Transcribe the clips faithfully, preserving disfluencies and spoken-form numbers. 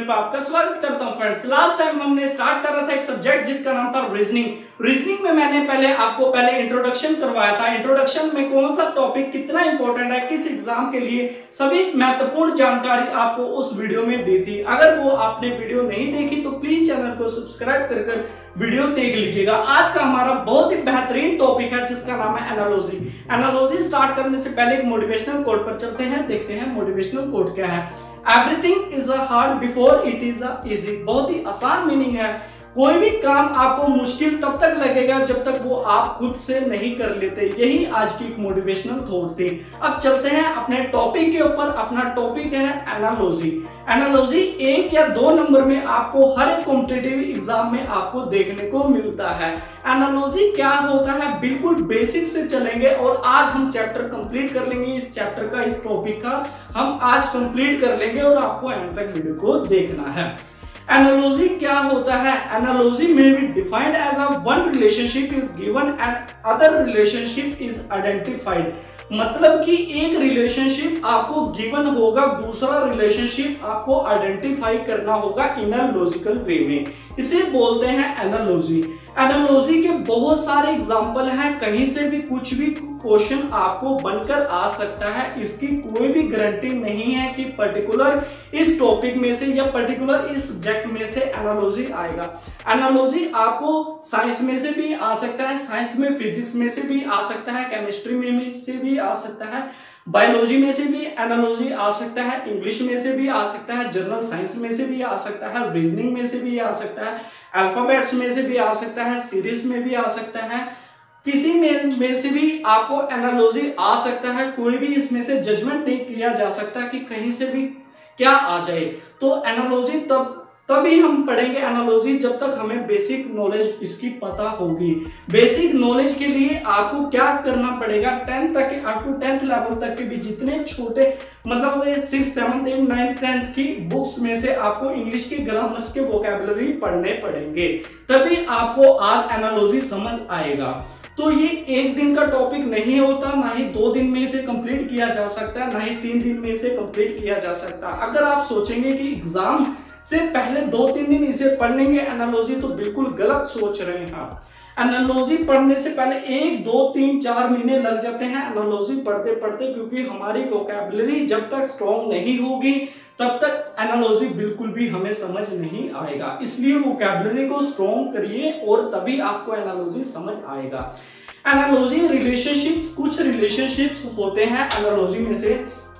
Channel पर आपका स्वागत करता हूं फ्रेंड्स। लास्ट टाइम हमने स्टार्ट कर रहा था एक सब्जेक्ट जिसका नाम था रीजनिंग। रीजनिंग में मैंने पहले आपको पहले इंट्रोडक्शन करवाया था। इंट्रोडक्शन में कौन सा टॉपिक कितना इंपॉर्टेंट है किस एग्जाम के लिए, सभी महत्वपूर्ण जानकारी आपको उस वीडियो में दी थी। अगर वो आपने वीडियो नहीं देखी तो प्लीज चैनल को सब्सक्राइब कर कर वीडियो देख लीजिएगा। आज का हमारा बहुत ही बेहतरीन टॉपिक है जिसका नाम है एनालॉजी। एनालॉजी स्टार्ट करने से पहले एक मोटिवेशनल कोट पर चलते हैं, देखते हैं मोटिवेशनल कोट क्या है। Everything is a hard before it is a easy. बहुत ही आसान मीनिंग है। कोई भी काम आपको मुश्किल तब तक लगेगा जब तक वो आप खुद से नहीं कर लेते। यही आज की एक मोटिवेशनल थॉट थी। अब चलते हैं अपने टॉपिक के ऊपर। अपना टॉपिक है एनालॉजी। एनालॉजी एक या दो नंबर में आपको हर एक कॉम्पिटिटिव एग्जाम में आपको देखने को मिलता है। एनालॉजी क्या होता है बिल्कुल बेसिक से चलेंगे और आज हम चैप्टर कंप्लीट कर लेंगे। इस चैप्टर का, इस टॉपिक का हम आज कंप्लीट कर लेंगे और आपको एंड तक वीडियो को देखना है। एनालॉजी क्या होता है? एनालॉजी में be defined as a one relationship is given and other relationship is identified. मतलब कि एक रिलेशनशिप आपको गिवन होगा, दूसरा रिलेशनशिप आपको आइडेंटिफाई करना होगा इन अ लॉजिकल वे में। इसे बोलते हैं एनालॉजी। एनालॉजी के बहुत सारे एग्जाम्पल हैं, कहीं से भी कुछ भी क्वेश्चन आपको बनकर आ सकता है। इसकी कोई भी गारंटी नहीं है कि पर्टिकुलर इस टॉपिक में से या पर्टिकुलर इस सब्जेक्ट में से एनालॉजी आएगा। एनालॉजी आपको साइंस में से भी आ सकता है, साइंस में फिजिक्स में से भी आ सकता है, केमिस्ट्री में से भी आ सकता है, बायोलॉजी में से भी एनालॉजी आ सकता है, इंग्लिश में से भी आ सकता है, जनरल साइंस में से भी आ सकता है, रीजनिंग में से भी आ सकता है, अल्फाबेट्स में से भी आ सकता है, सीरीज में भी आ सकता है, किसी में, में से भी आपको एनालॉजी आ सकता है। कोई भी इसमें से जजमेंट नहीं किया जा सकता कि कहीं से भी क्या आ जाए। तो एनालॉजी तब तभी हम पढ़ेंगे एनालॉजी जब तक हमें बेसिक नॉलेज इसकी पता होगी। बेसिक नॉलेज के लिए आपको क्या करना पड़ेगा, टेंथ तक के अप टू टेंथ लेवल तक के भी जितने छोटे मतलब six seventh eight ninth tenth की बुक्स में से आपको इंग्लिश के ग्रामर्स के वोकैबुलरी पढ़ने पड़ेंगे, तभी आपको आज एनालॉजी समझ आएगा। तो ये एक दिन का टॉपिक नहीं होता, ना ही दो दिन में इसे कंप्लीट किया जा सकता है, ना ही तीन दिन में इसे कंप्लीट किया जा सकता। अगर आप सोचेंगे कि एग्जाम से पहले दो तीन दिन इसे पढ़ लेंगे एनालॉजी, तो बिल्कुल गलत सोच रहे हैं आप। एनालॉजी पढ़ने से पहले एक दो तीन चार महीने लग जाते हैं एनालॉजी पढ़ते पढ़ते, क्योंकि हमारी वोकैबुलरी जब तक स्ट्रॉन्ग नहीं होगी तब तक एनालॉजी बिल्कुल भी हमें समझ नहीं आएगा। इसलिए वोकैबुलरी को स्ट्रॉन्ग करिए और तभी आपको एनालॉजी समझ आएगा। एनालॉजी रिलेशनशिप्स, कुछ रिलेशनशिप्स होते हैं एनालॉजी में से,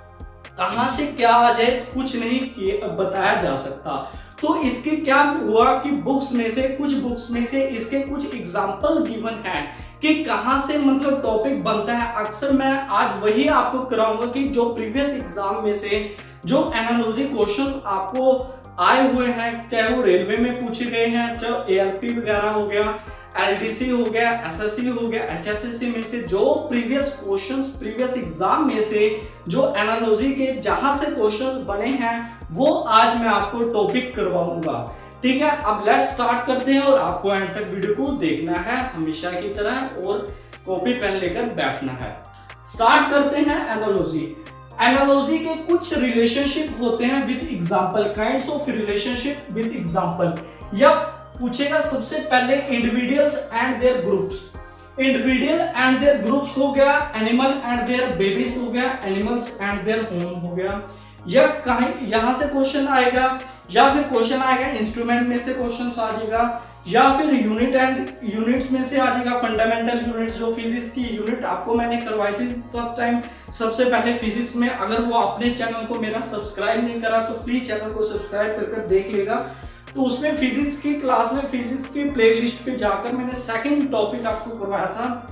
कहां से क्या आ जाए कुछ नहीं बताया जा सकता। तो इसके क्या हुआ कि बुक्स में से कुछ बुक्स में से इसके कुछ एग्जाम्पल गिवन है कि कहां से मतलब टॉपिक बनता है। अक्सर मैं आज वही आपको कराऊंगा कि जो प्रीवियस एग्जाम में से जो एनालॉजी क्वेश्चन आपको आए हुए हैं, चाहे वो रेलवे में पूछे गए हैं, चाहे एएलपी वगैरह हो गया, एलडीसी हो गया, एसएससी हो गया, एचएसएससी में से जो प्रीवियस क्वेश्चंस प्रीवियस एग्जाम में से जो एनालॉजी के जहां से क्वेश्चंस बने हैं वो आज मैं आपको टॉपिक करवाऊंगा। ठीक है, अब लेट्स स्टार्ट करते हैं और आपको एंड तक वीडियो को देखना है हमेशा की तरह और कॉपी पेन लेकर बैठना है। स्टार्ट करते हैं एनालॉजी। एनालॉजी के कुछ रिलेशनशिप होते हैं with example, kinds of relationship with example. या पूछेगा सबसे पहले individuals and their groups. Individual and their groups हो गया, एनिमल एंड देयर बेबीज हो गया, एनिमल्स एंड देयर होम हो गया। या कहीं यहां से क्वेश्चन आएगा, या फिर क्वेश्चन आएगा इंस्ट्रूमेंट में से क्वेश्चन आ जाएगा, या फिर यूनिट एंड यूनिट्स में से आ जाएगा। फंडामेंटल यूनिट्स जो फिजिक्स की यूनिट आपको मैंने करवाई थी फर्स्ट टाइम सबसे पहले फिजिक्स में। अगर वो अपने चैनल को मेरा सब्सक्राइब नहीं करा तो प्लीज चैनल को सब्सक्राइब करके देख लेगा। तो उसमें फिजिक्स की क्लास में फिजिक्स की प्लेलिस्ट पे जाकर मैंने सेकंड टॉपिक आपको करवाया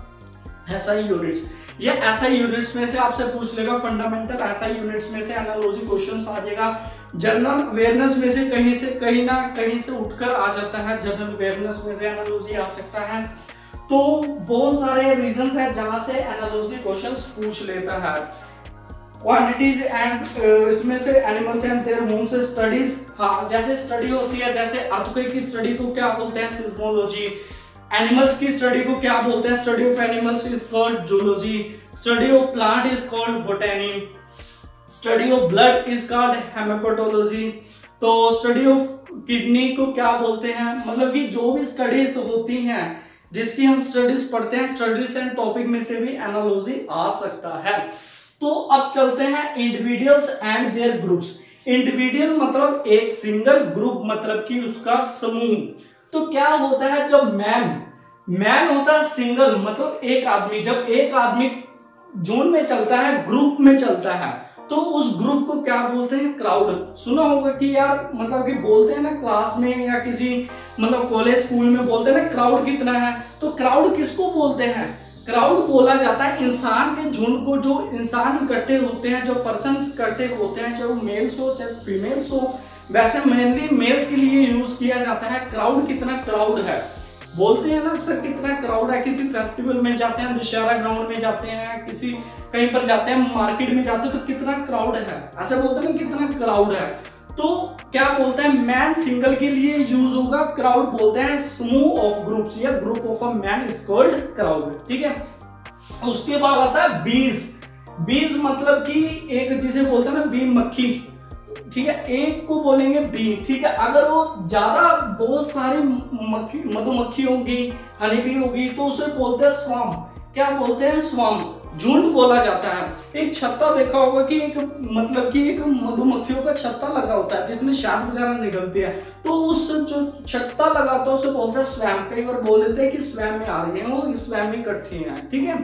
था एसआई यूनिट्स। ये एसआई यूनिट्स में से आपसे पूछ लेगा, फंडामेंटल एसआई यूनिट्स में से एनालॉजी क्वेश्चंस आ जाएगा। जनरल अवेयरनेस में से कहीं से कहीं ना कहीं से उठकर आ जाता है, जनरल अवेयरनेस में से एनालॉजी आ सकता है। तो बहुत सारे रीजंस है जहां से एनालॉजी क्वेश्चंस पूछ लेता है। क्वांटिटीज एंड इसमें से एनिमल्स एंड देयर होम से स्टडीज, हाँ जैसे स्टडी होती है, जैसे अर्थक्वेक की स्टडी को क्या बोलते हैं, सिस्मोलॉजी। एनिमल्स की स्टडी को क्या बोलते हैं, study of animals is called zoology. Study of plant is called botany. Study of blood is called haematology. तो स्टडी ऑफ किडनी को क्या बोलते हैं, मतलब कि जो भी स्टडीज होती हैं जिसकी हम स्टडीज पढ़ते हैं, स्टडीज एंड टॉपिक में से भी एनालॉजी आ सकता है। तो अब चलते हैं individuals and their groups. Individual मतलब एक सिंगल, ग्रुप मतलब कि उसका समूह। तो क्या होता है जब मैन मैन होता है सिंगल मतलब एक आदमी, जब एक आदमी झुंड में चलता है, ग्रुप में चलता है, तो उस ग्रुप को क्या बोलते हैं, क्राउड। सुना होगा कि यार मतलब कि बोलते हैं ना क्लास में या किसी मतलब कॉलेज स्कूल में बोलते हैं ना क्राउड कितना है, तो क्राउड किसको बोलते हैं, क्राउड बोला जाता है इंसान के झुंड को, जो इंसान इकट्ठे होते हैं, जो पर्सन इकट्ठे होते हैं, चाहे वो मेल्स हो चाहे फीमेल्स हो। वैसे मेनली मेल्स के लिए यूज किया जाता है क्राउड। कितना क्राउड है बोलते हैं ना सर, कितना क्राउड है, किसी फेस्टिवल में जाते हैं, दशहरा ग्राउंड में जाते हैं, किसी कहीं पर जाते हैं, मार्केट में जाते हैं, तो कितना क्राउड है, ऐसे बोलते हैं ना कितना क्राउड है। तो क्या बोलते हैं, मैन सिंगल के लिए यूज होगा, क्राउड बोलते हैं समूह ऑफ ग्रुप्स या group of a man is called crowd. ठीक है, उसके बाद आता है बीज। बीज मतलब कि एक जिसे बोलते हैं ना बी मक्खी, ठीक है, एक को बोलेंगे बी। ठीक है, अगर वो ज्यादा बहुत सारी मक्खी मधुमक्खी होगी, हनी बी होगी, तो उसे बोलते हैं स्वाम। क्या बोलते हैं, स्वाम, झुंड बोला जाता है। एक छत्ता देखा होगा कि एक मतलब कि एक मधुमक्खियों का छत्ता लगा होता है जिसमें शहद वगैरह निकलती है, तो उस जो छत्ता लगाता है उसे बोलते हैं स्वयं। कई बार बोल देते हैं कि स्वयं में आ रही है, वो स्वयं में इकट्ठी है। ठीक है,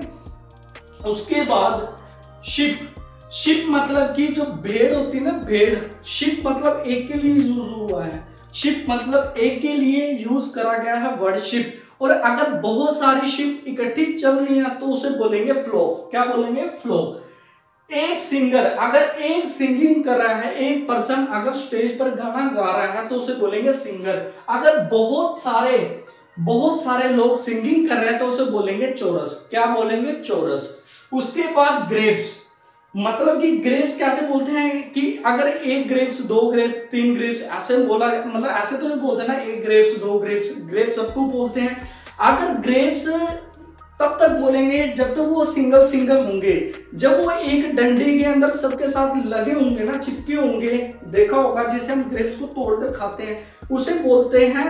उसके बाद शिप। शिप मतलब कि जो भेड़ होती है ना, भेड़, शिप मतलब एक के लिए यूज हुआ है, शिप मतलब एक के लिए यूज करा गया है वर्ड शिप। और अगर बहुत सारी शिप इकट्ठी चल रही हैं तो उसे बोलेंगे फ्लोक। क्या बोलेंगे, फ्लोक। एक सिंगर अगर एक सिंगिंग कर रहा है, एक पर्सन अगर स्टेज पर गाना गा रहा है तो उसे बोलेंगे सिंगर। अगर बहुत सारे बहुत सारे लोग सिंगिंग कर रहे हैं तो उसे बोलेंगे चोरस। क्या बोलेंगे, चोरस। उसके बाद ग्रेप्स, मतलब कि ग्रेप्स कैसे बोलते हैं कि अगर एक ग्रेप्स, दो ग्रेप्स, तीन ग्रेप्स, ऐसे बोला, मतलब ऐसे तो नहीं बोलते ना एक ग्रेप्स, दो ग्रेप्स, ग्रेप्स सबको बोलते हैं। अगर ग्रेप्स तब तक बोलेंगे जब तक तो वो सिंगल सिंगल होंगे, जब वो एक डंडी के अंदर सबके साथ लगे होंगे ना, चिपके होंगे, देखा होगा जिसे हम ग्रेप्स को तोड़कर खाते हैं, उसे बोलते हैं,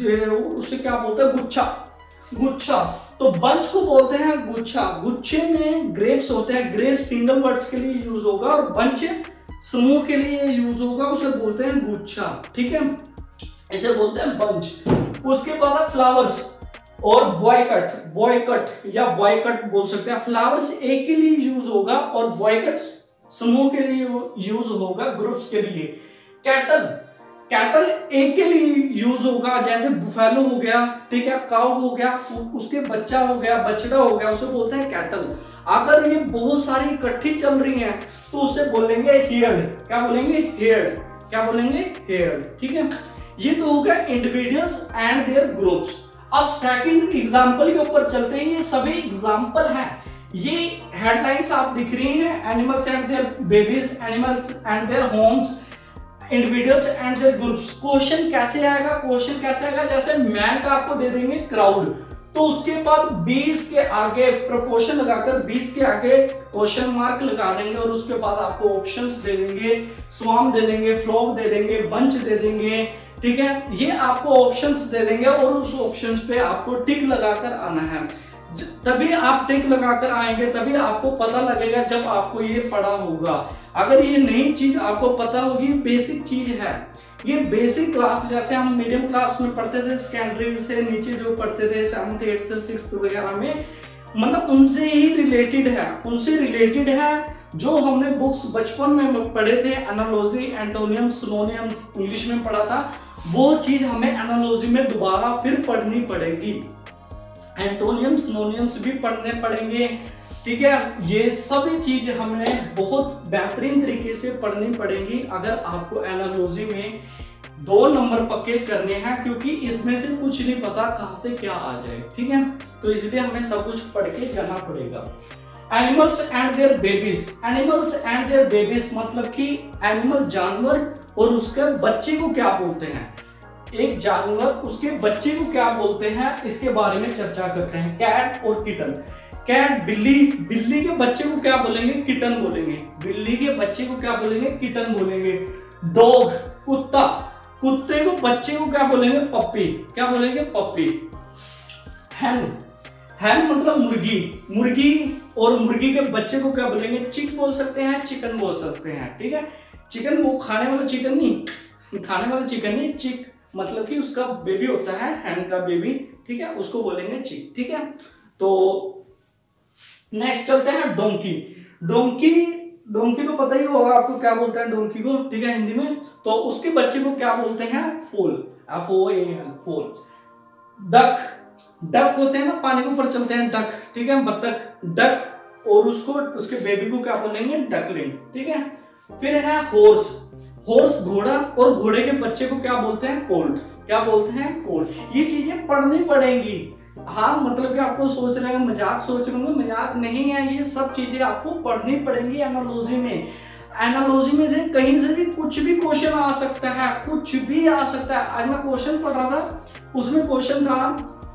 उसे क्या बोलते हैं, गुच्छा। गुच्छा। तो बंच को बोलते हैं गुच्छा। गुच्छे में ग्रेप्स होते हैं, ग्रेप्स सिंगल वर्ड्स के लिए यूज होगा और बंच समूह के लिए यूज होगा, उसे बोलते हैं गुच्छा। ठीक है, इसे बोलते हैं बंच। उसके बाद फ्लावर्स और बॉयकट। बॉयकट या बॉयकट बोल सकते हैं। फ्लावर्स एक के लिए यूज होगा और बॉयकट समूह के लिए यूज होगा, ग्रुप्स के लिए। कैटल, कैटल एक के लिए यूज होगा, जैसे बुफेलो हो गया, ठीक है, काउ हो गया, उसके बच्चा हो गया, बछड़ा हो गया, उसे बोलते हैं कैटल। अगर ये बहुत सारी इकट्ठी चल रही हैं तो उसे बोलेंगे हेयर्ड। क्या बोलेंगे, हेयर्ड। क्या बोलेंगे, हेयर्ड। ठीक है, ये तो हो गया इंडिविजुअल्स एंड देयर ग्रुप्स। अब सेकंड एग्जांपल के ऊपर चलते हैं। ये सभी एग्जांपल हैं, ये हेडलाइंस आप दिख रही हैं, animals and their babies, animals and their homes, individuals and their groups. Question कैसे आएगा, क्वेश्चन कैसे आएगा, जैसे मैन का आपको दे देंगे क्राउड, तो उसके बाद बीस के आगे प्रोपोर्शन लगाकर बीस के आगे क्वेश्चन मार्क लगा देंगे और उसके बाद आपको ऑप्शंस दे देंगे, स्वाम दे देंगे, फ्लॉक दे देंगे, बंच दे देंगे। ठीक है, ये आपको ऑप्शंस दे देंगे और उस ऑप्शंस पे आपको टिक लगाकर आना है। तभी आप टिक लगाकर आएंगे, तभी आपको पता लगेगा जब आपको ये पढ़ा होगा। अगर ये नई चीज आपको पता होगी, बेसिक चीज है ये, बेसिक क्लास जैसे हम मीडियम क्लास में पढ़ते थे, सेकेंडरी से नीचे जो पढ़ते थे सेवंथ एट्थ सिक्स्थ वगैरह में, मतलब उनसे ही रिलेटेड है, उनसे रिलेटेड है जो हमने बुक्स बचपन में पढ़े थे। एनालॉजी, एंटोनियम्स, सिनोनियम्स इंग्लिश में पढ़ा था, वो चीज हमें एनालॉजी में दोबारा फिर पढ़नी पड़ेगी। एंटोनियम्स, सिनोनियम्स भी पढ़ने पड़ेंगे। ठीक है, ये सभी चीज हमें बहुत बेहतरीन तरीके से पढ़नी पड़ेगी अगर आपको एनालॉजी में दो नंबर पक्के करने हैं, क्योंकि इसमें से कुछ नहीं पता कहां से क्या आ जाए। ठीक है, तो इसलिए हमें सब कुछ पढ़ के जाना पड़ेगा। Animals and their babies. Animals and their babies मतलब कि एनिमल जानवर और उसके बच्चे को क्या बोलते हैं। एक जानवर उसके बच्चे को क्या बोलते हैं, इसके बारे में चर्चा करते हैं। कैट और किटन। कैट बिल्ली, बिल्ली के बच्चे को क्या बोलेंगे, किटन बोलेंगे। बिल्ली के बच्चे को क्या बोलेंगे, किटन बोलेंगे। डॉग, कुत्ता, कुत्ते को बच्चे को क्या बोलेंगे? पप्पी। क्या बोलेंगे? पप्पी। हैन, हैन मतलब मुर्गी, मुर्गी और मुर्गी के बच्चे को क्या बोलेंगे? चिक बोल सकते हैं, चिकन बोल सकते हैं। ठीक है, चिकन वो खाने वाला चिकन नहीं, खाने वाला चिकन नहीं, चिक मतलब कि उसका बेबी होता है, हैन का बेबी। ठीक है, उसको बोलेंगे चिक। ठीक है, तो नेक्स्ट चलते हैं डोंकी। डोंकी, डोंकी तो पता ही होगा आपको क्या बोलते हैं डोंकी को। ठीक है, हिंदी में तो उसके बच्चे को क्या बोलते हैं? Foal, F O A L, foal. Duck, duck होते हैं ना पानी के ऊपर चलते हैं, डक। ठीक है, बत्तख, डक। और उसको उसके बेबी को क्या बोलेंगे? डकलिंग। ठीक है, फिर है हॉर्स, हॉर्स घोड़ा, और घोड़े के बच्चे को क्या बोलते हैं? कोल्ट। क्या बोलते हैं? कोल्ट। ये चीजें पढ़नी पड़ेंगी। हाँ, मतलब कि आपको सोच रहे हैं मजाक सोच रहे होंगे, मजाक नहीं है, ये सब चीजें आपको पढ़नी पड़ेंगी एनालॉजी में। एनालॉजी में से कहीं से भी कुछ भी क्वेश्चन आ सकता है, कुछ भी आ सकता है। आज मैं क्वेश्चन पढ़ रहा था, उसमें क्वेश्चन था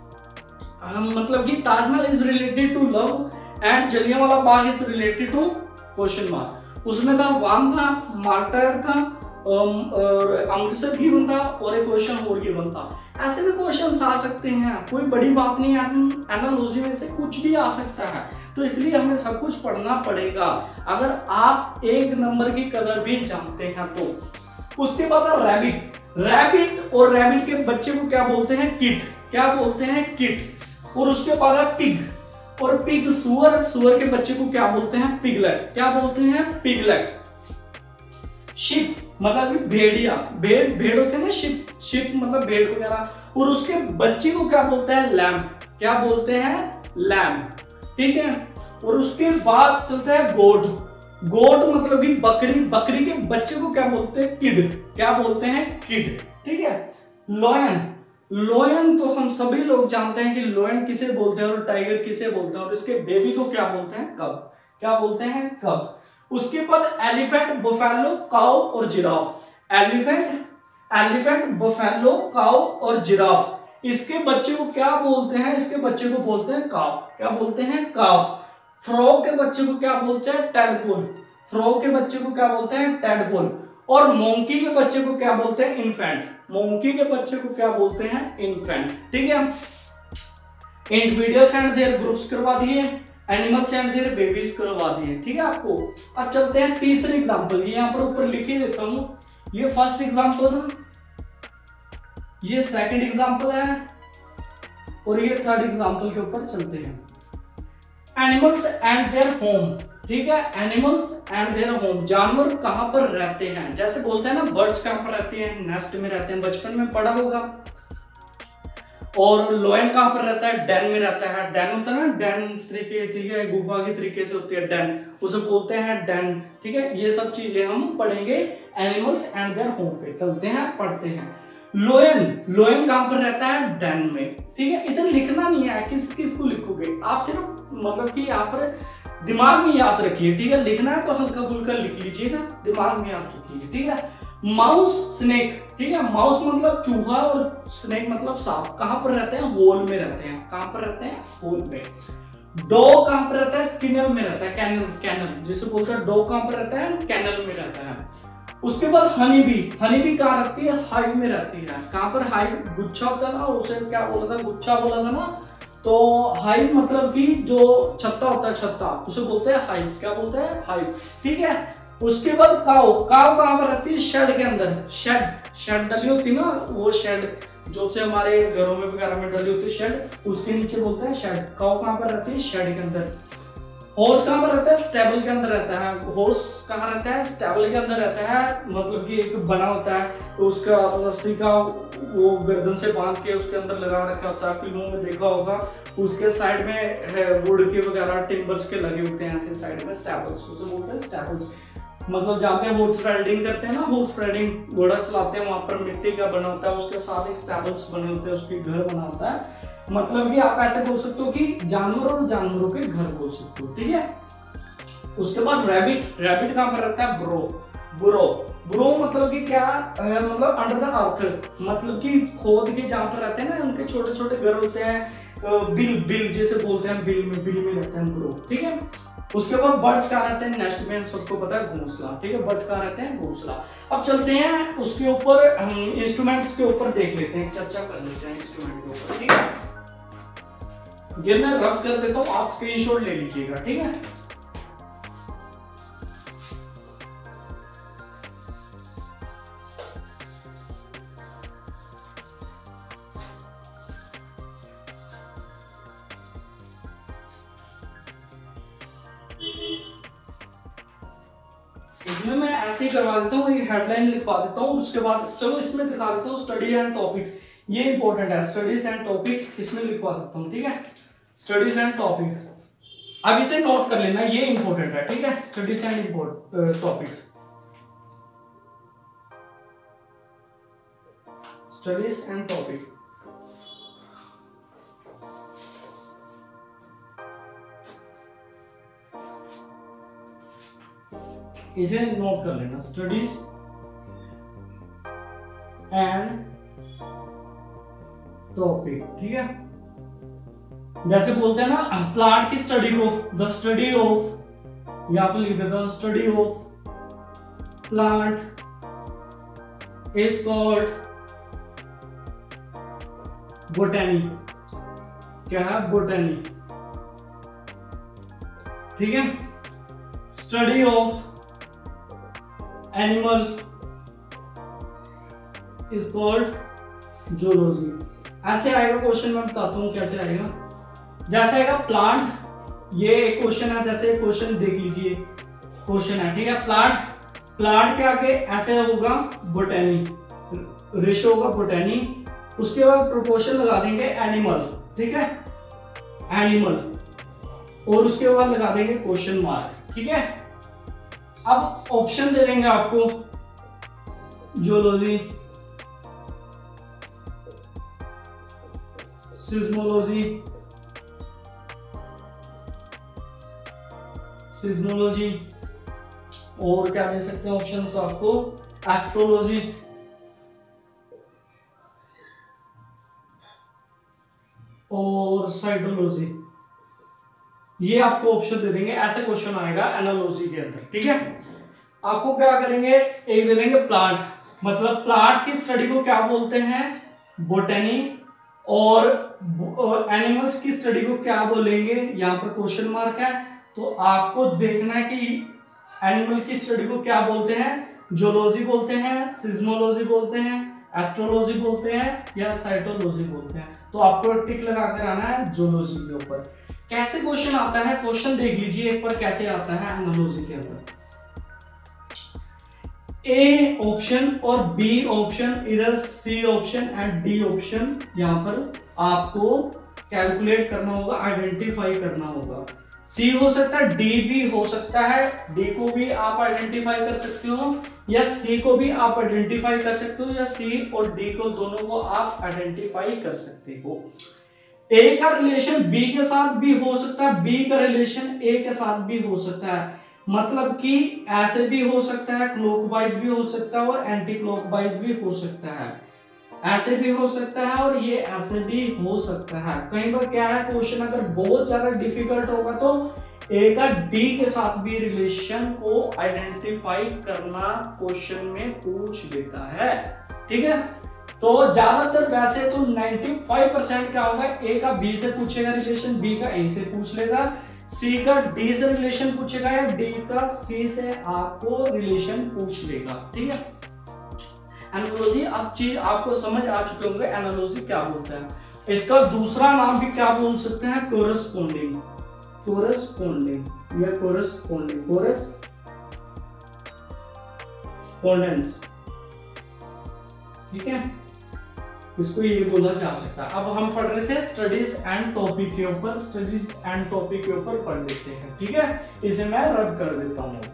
मतलब कि Taj Mahal is related to love and Jallianwala Bagh is related to question mark. उसमें था वाम था, मार्टर था, अमृतसर गिवन था, और एक क्वेश्चन और गिवन था। ऐसे भी क्वेश्चन आ सकते हैं, कोई बड़ी बात नहीं है। एनालॉजी में से कुछ भी आ सकता है, तो इसलिए हमें सब कुछ पढ़ना पड़ेगा अगर आप एक नंबर की कदर भी जानते हैं तो। उसके बाद रैबिट, रैबिट और रैबिट के बच्चे को क्या बोलते हैं? किट। क्या बोलते हैं? किट। और उसके बाद है पिग, और पिग सुअर, सुअर के बच्चे को क्या बोलते हैं? पिगलेट। क्या बोलते हैं? पिगलेट। शिप मतलब भेड़िया, भेड़, भेड़ होते हैं ना, शिप, शिप मतलब भेड़ वगैरह। और उसके बच्चे को क्या बोलते हैं? लैम्प। क्या बोलते हैं? लैम्प। ठीक है, और उसके बाद चलता है गोड, गोड मतलब भी बकरी, बकरी के बच्चे को क्या बोलते हैं? किड। क्या बोलते हैं? किड। ठीक है, लॉयन, लॉयन तो हम सभी लोग जानते हैं कि लॉयन किसे बोलते हैं और टाइगर किसे बोलते हैं, और इसके बेबी को क्या बोलते हैं? कब। क्या बोलते हैं? कब। उसके बाद एलिफेंट, बफेलो, काउ और giraffe. Elephant, elephant, buffalo, cow और जिराफ। इसके बच्चे को क्या बोलते हैं? इसके बच्चे को बोलते हैं काफ। क्या बोलते हैं? काफ। फ्रॉग के बच्चे को क्या बोलते हैं? टैडपोल। फ्रॉग के बच्चे को क्या बोलते हैं? टैडपोल। और मोंकी के बच्चे को क्या बोलते हैं? इन्फेंट। मोंकी के बच्चे को क्या बोलते हैं? इन्फेंट। ठीक है, इंडिविजुअल्स एंड देयर ग्रुप्स करवा दिए, एनिमल्स एंड देयर बेबीज करवा दिए। ठीक है आपको। अब चलते हैं तीसरे एग्जांपल, ये यहाँ पर ऊपर लिख ही देता हूं। ये फर्स्ट एग्जांपल था, ये सेकंड एग्जांपल है, और ये थर्ड एग्जांपल के ऊपर चलते हैं। Animals and their home. ठीक है, एनिमल्स एंड देयर होम, जानवर कहां पर रहते हैं। जैसे बोलते हैं ना बर्ड्स कहां पर रहते हैं? नेस्ट में रहते हैं, बचपन में पढ़ा होगा। और लोयन कहां पर रहता है? डेन में रहता है। डेन होता है ना, डेन तरीके, ठीक है, गुफा के तरीके से होती है डेन, उसे बोलते हैं डेन। ठीक है, ये सब चीजें हम पढ़ेंगे एनिमल्स एंड देयर होम पे। चलते हैं, पढ़ते हैं। लोयन, लोयन कहां पर रहता है? डेन में। ठीक है, इसे लिखना नहीं है, किस किस को लिखोगे आप, सिर्फ मतलब कि यहाँ पर दिमाग में याद रखिए। ठीक है, लिखना है तो हल्का फुल्का लिख लीजिएगा, दिमाग में याद रखिए। ठीक है, माउस, स्नेक। ठीक है, माउस मतलब चूहा और स्नेक मतलब सांप। कहां पर रहते हैं? होल में रहते हैं। कहां पर रहते हैं? होल में। डॉग कहां पर रहता है? किनल में रहता है, कैनल, कैनल जिसे बोलते हैं। डॉग कहां पर रहता है? कैनल में रहता है। उसके बाद हनी बी, हनी बी कहां रहती है? हाइव में रहती है। कहां पर? हाइव, गुच्छा होता है ना, उसे क्या बोला था? गुच्छा बोला था ना। तो हाइव मतलब कि जो छत्ता होता है, छत्ता, उसे बोलते हैं हाइव। क्या बोलते हैं? हाइव। ठीक है, उसके बाद काऊ, काऊ कहां पर रहती है? शेड के अंदर। शेड, शेड डली होती है ना, वो शेड जो से हमारे घरों में वगैरह में डली होती है शेड, उसके नीचे बोलते हैं शेड। काऊ कहां पर रहती है? शेड के अंदर। हॉर्स कहां पर रहता है? स्टेबल के अंदर रहता है। हॉर्स कहां रहता है? स्टेबल के अंदर रहता है, मतलब कि एक बना होता है, तो उसका रस्सी का वो गर्दन से बांध के उसके अंदर लगा रखा होता है, फिल्मों में देखा होगा। उसके साइड में है वुड के वगैरह टिम्बर्स के लगे होते हैं ऐसे साइड में, स्टेबल्स उसे बोलते हैं। स्टेबल्स मतलब जहाँ पे हॉर्स राइडिंग करते हैं ना, हॉर्स राइडिंग घोड़ा चलाते हैं, वहां पर मिट्टी का बना होता है, उसके साथ एक स्टेबल्स बने होते हैं, उसके घर बना होता है। मतलब कि आप ऐसे बोल सकते हो कि जानवर और जानवरों के घर बोल सकते हो। ठीक है, उसके बाद रैबिट, रैबिट कहां पर रहता है? ब्रो, ब्रो, ब्रो मतलब कि क्या, मतलब अंडर द अर्थ, मतलब कि खोद के जहां पर रहते हैं ना, उनके छोटे छोटे घर होते हैं, बिल बिल जैसे बोलते हैं, बिल में बिल में रहते हैं ग्रो, ठीक है। उसके बाद बर्ड्स कहाँ रहते हैं, नेस्ट में, सबको पता है घोंसला, ठीक है। बर्ड्स कहाँ रहते हैं, घोंसला। अब चलते हैं उसके ऊपर, हम इंस्ट्रूमेंट्स के ऊपर देख लेते हैं, चर्चा कर लेते हैं इंस्ट्रूमेंट के ऊपर, ठीक है। ये मैं रब कर देता हूँ, आप स्क्रीनशॉट ले लीजिएगा, ठीक है। इसमें मैं ऐसे ही करवा देता हूँ, एक हेडलाइन लिखवा देता हूँ, उसके बाद चलो इसमें दिखा देता हूँ स्टडी एंड टॉपिक्स, ये इंपॉर्टेंट है, स्टडीज एंड टॉपिक इसमें लिखवा देता हूँ, ठीक है। स्टडीज एंड टॉपिक, अब इसे नोट कर लेना, ये इंपॉर्टेंट है, ठीक है। Studies and topics, studies and topic, इसे नोट कर लेना, स्टडीज एंड टॉपिक, ठीक है। जैसे बोलते हैं ना प्लांट की स्टडी को, द स्टडी ऑफ, यहां पर लिख देता हूं, study of plant is called botany, क्या है, बोटैनी, ठीक है। Study of animal is called zoology. ऐसे आएगा क्वेश्चन, मैं बताता हूं कैसे आएगा। जैसे आएगा प्लांट, ये एक क्वेश्चन है, जैसे क्वेश्चन देख लीजिए, क्वेश्चन है, ठीक है। प्लांट, प्लांट के आगे ऐसे होगा बोटैनी, रेशो होगा बोटैनी, उसके बाद प्रोपोर्शन लगा देंगे एनिमल, ठीक है, एनिमल, और उसके बाद लगा देंगे क्वेश्चन मार्क, ठीक है। अब ऑप्शन दे देंगे आपको, जूलॉजी, सिज्मोलॉजी, सिज्मोलॉजी, और क्या दे सकते हैं ऑप्शंस आपको, एस्ट्रोलॉजी, और साइटोलॉजी, ये आपको ऑप्शन दे देंगे। ऐसे क्वेश्चन आएगा एनालॉजी के अंदर, ठीक है। आपको क्या करेंगे, एक दे देंगे प्लांट, मतलब प्लांट की स्टडी को क्या बोलते हैं, बोटैनी, और एनिमल्स की स्टडी को क्या बोलेंगे, यहाँ पर क्वेश्चन मार्क है, तो आपको देखना है कि एनिमल की स्टडी को क्या बोलते हैं, जूलॉजी बोलते हैं, सिज्मोलॉजी बोलते हैं, एस्ट्रोलॉजी बोलते हैं, या साइटोलॉजी बोलते हैं। तो आपको टिक लगा कर आना है जूलॉजी के ऊपर। कैसे क्वेश्चन आता है, क्वेश्चन देख लीजिए एक बार कैसे आता है एनालॉजी के अंदर। ए ऑप्शन और बी ऑप्शन, इधर C option and D option, यहां पर आपको कैलकुलेट करना होगा, आइडेंटिफाई करना होगा। सी हो सकता है, डी भी हो सकता है, डी को भी आप आइडेंटिफाई कर सकते हो, या सी को भी आप आइडेंटिफाई कर सकते हो, या सी और डी को दोनों को आप आइडेंटिफाई कर सकते हो। ए का रिलेशन बी के साथ भी हो सकता है, बी का रिलेशन ए के साथ भी हो सकता है, मतलब कि ऐसे भी हो सकता है, क्लॉकवाइज भी हो सकता है, और एंटी क्लॉकवाइज भी हो सकता है, ऐसे भी हो सकता है, और ये ऐसे भी हो सकता है। कई बार क्या है, क्वेश्चन अगर बहुत ज्यादा डिफिकल्ट होगा तो ए का डी के साथ भी रिलेशन को आइडेंटिफाई करना क्वेश्चन में पूछ लेता है, ठीक है। तो ज्यादातर वैसे तो पचानवे परसेंट क्या होगा, ए का बी से पूछेगा रिलेशन, बी का ए से पूछ लेगा, सी का डी से रिलेशन पूछेगा, या डी का सी से आपको रिलेशन पूछ लेगा, ठीक है। एनालॉजी आप चीज आपको समझ आ चुके होंगे, एनालॉजी क्या बोलता है। इसका दूसरा नाम भी क्या बोल सकते हैं, कोरस्पोंडिंग, कोरस्पोंडिंग या कोरस्पोंडिंग, कोरस्पोंडेंस, ठीक है, इसको ये बोला जा सकता है। अब हम पढ़ रहे थे स्टडीज एंड टॉपिक के ऊपर, स्टडीज एंड टॉपिक के ऊपर पढ़ लेते हैं, ठीक है। इसे मैं रद्द कर देता हूं।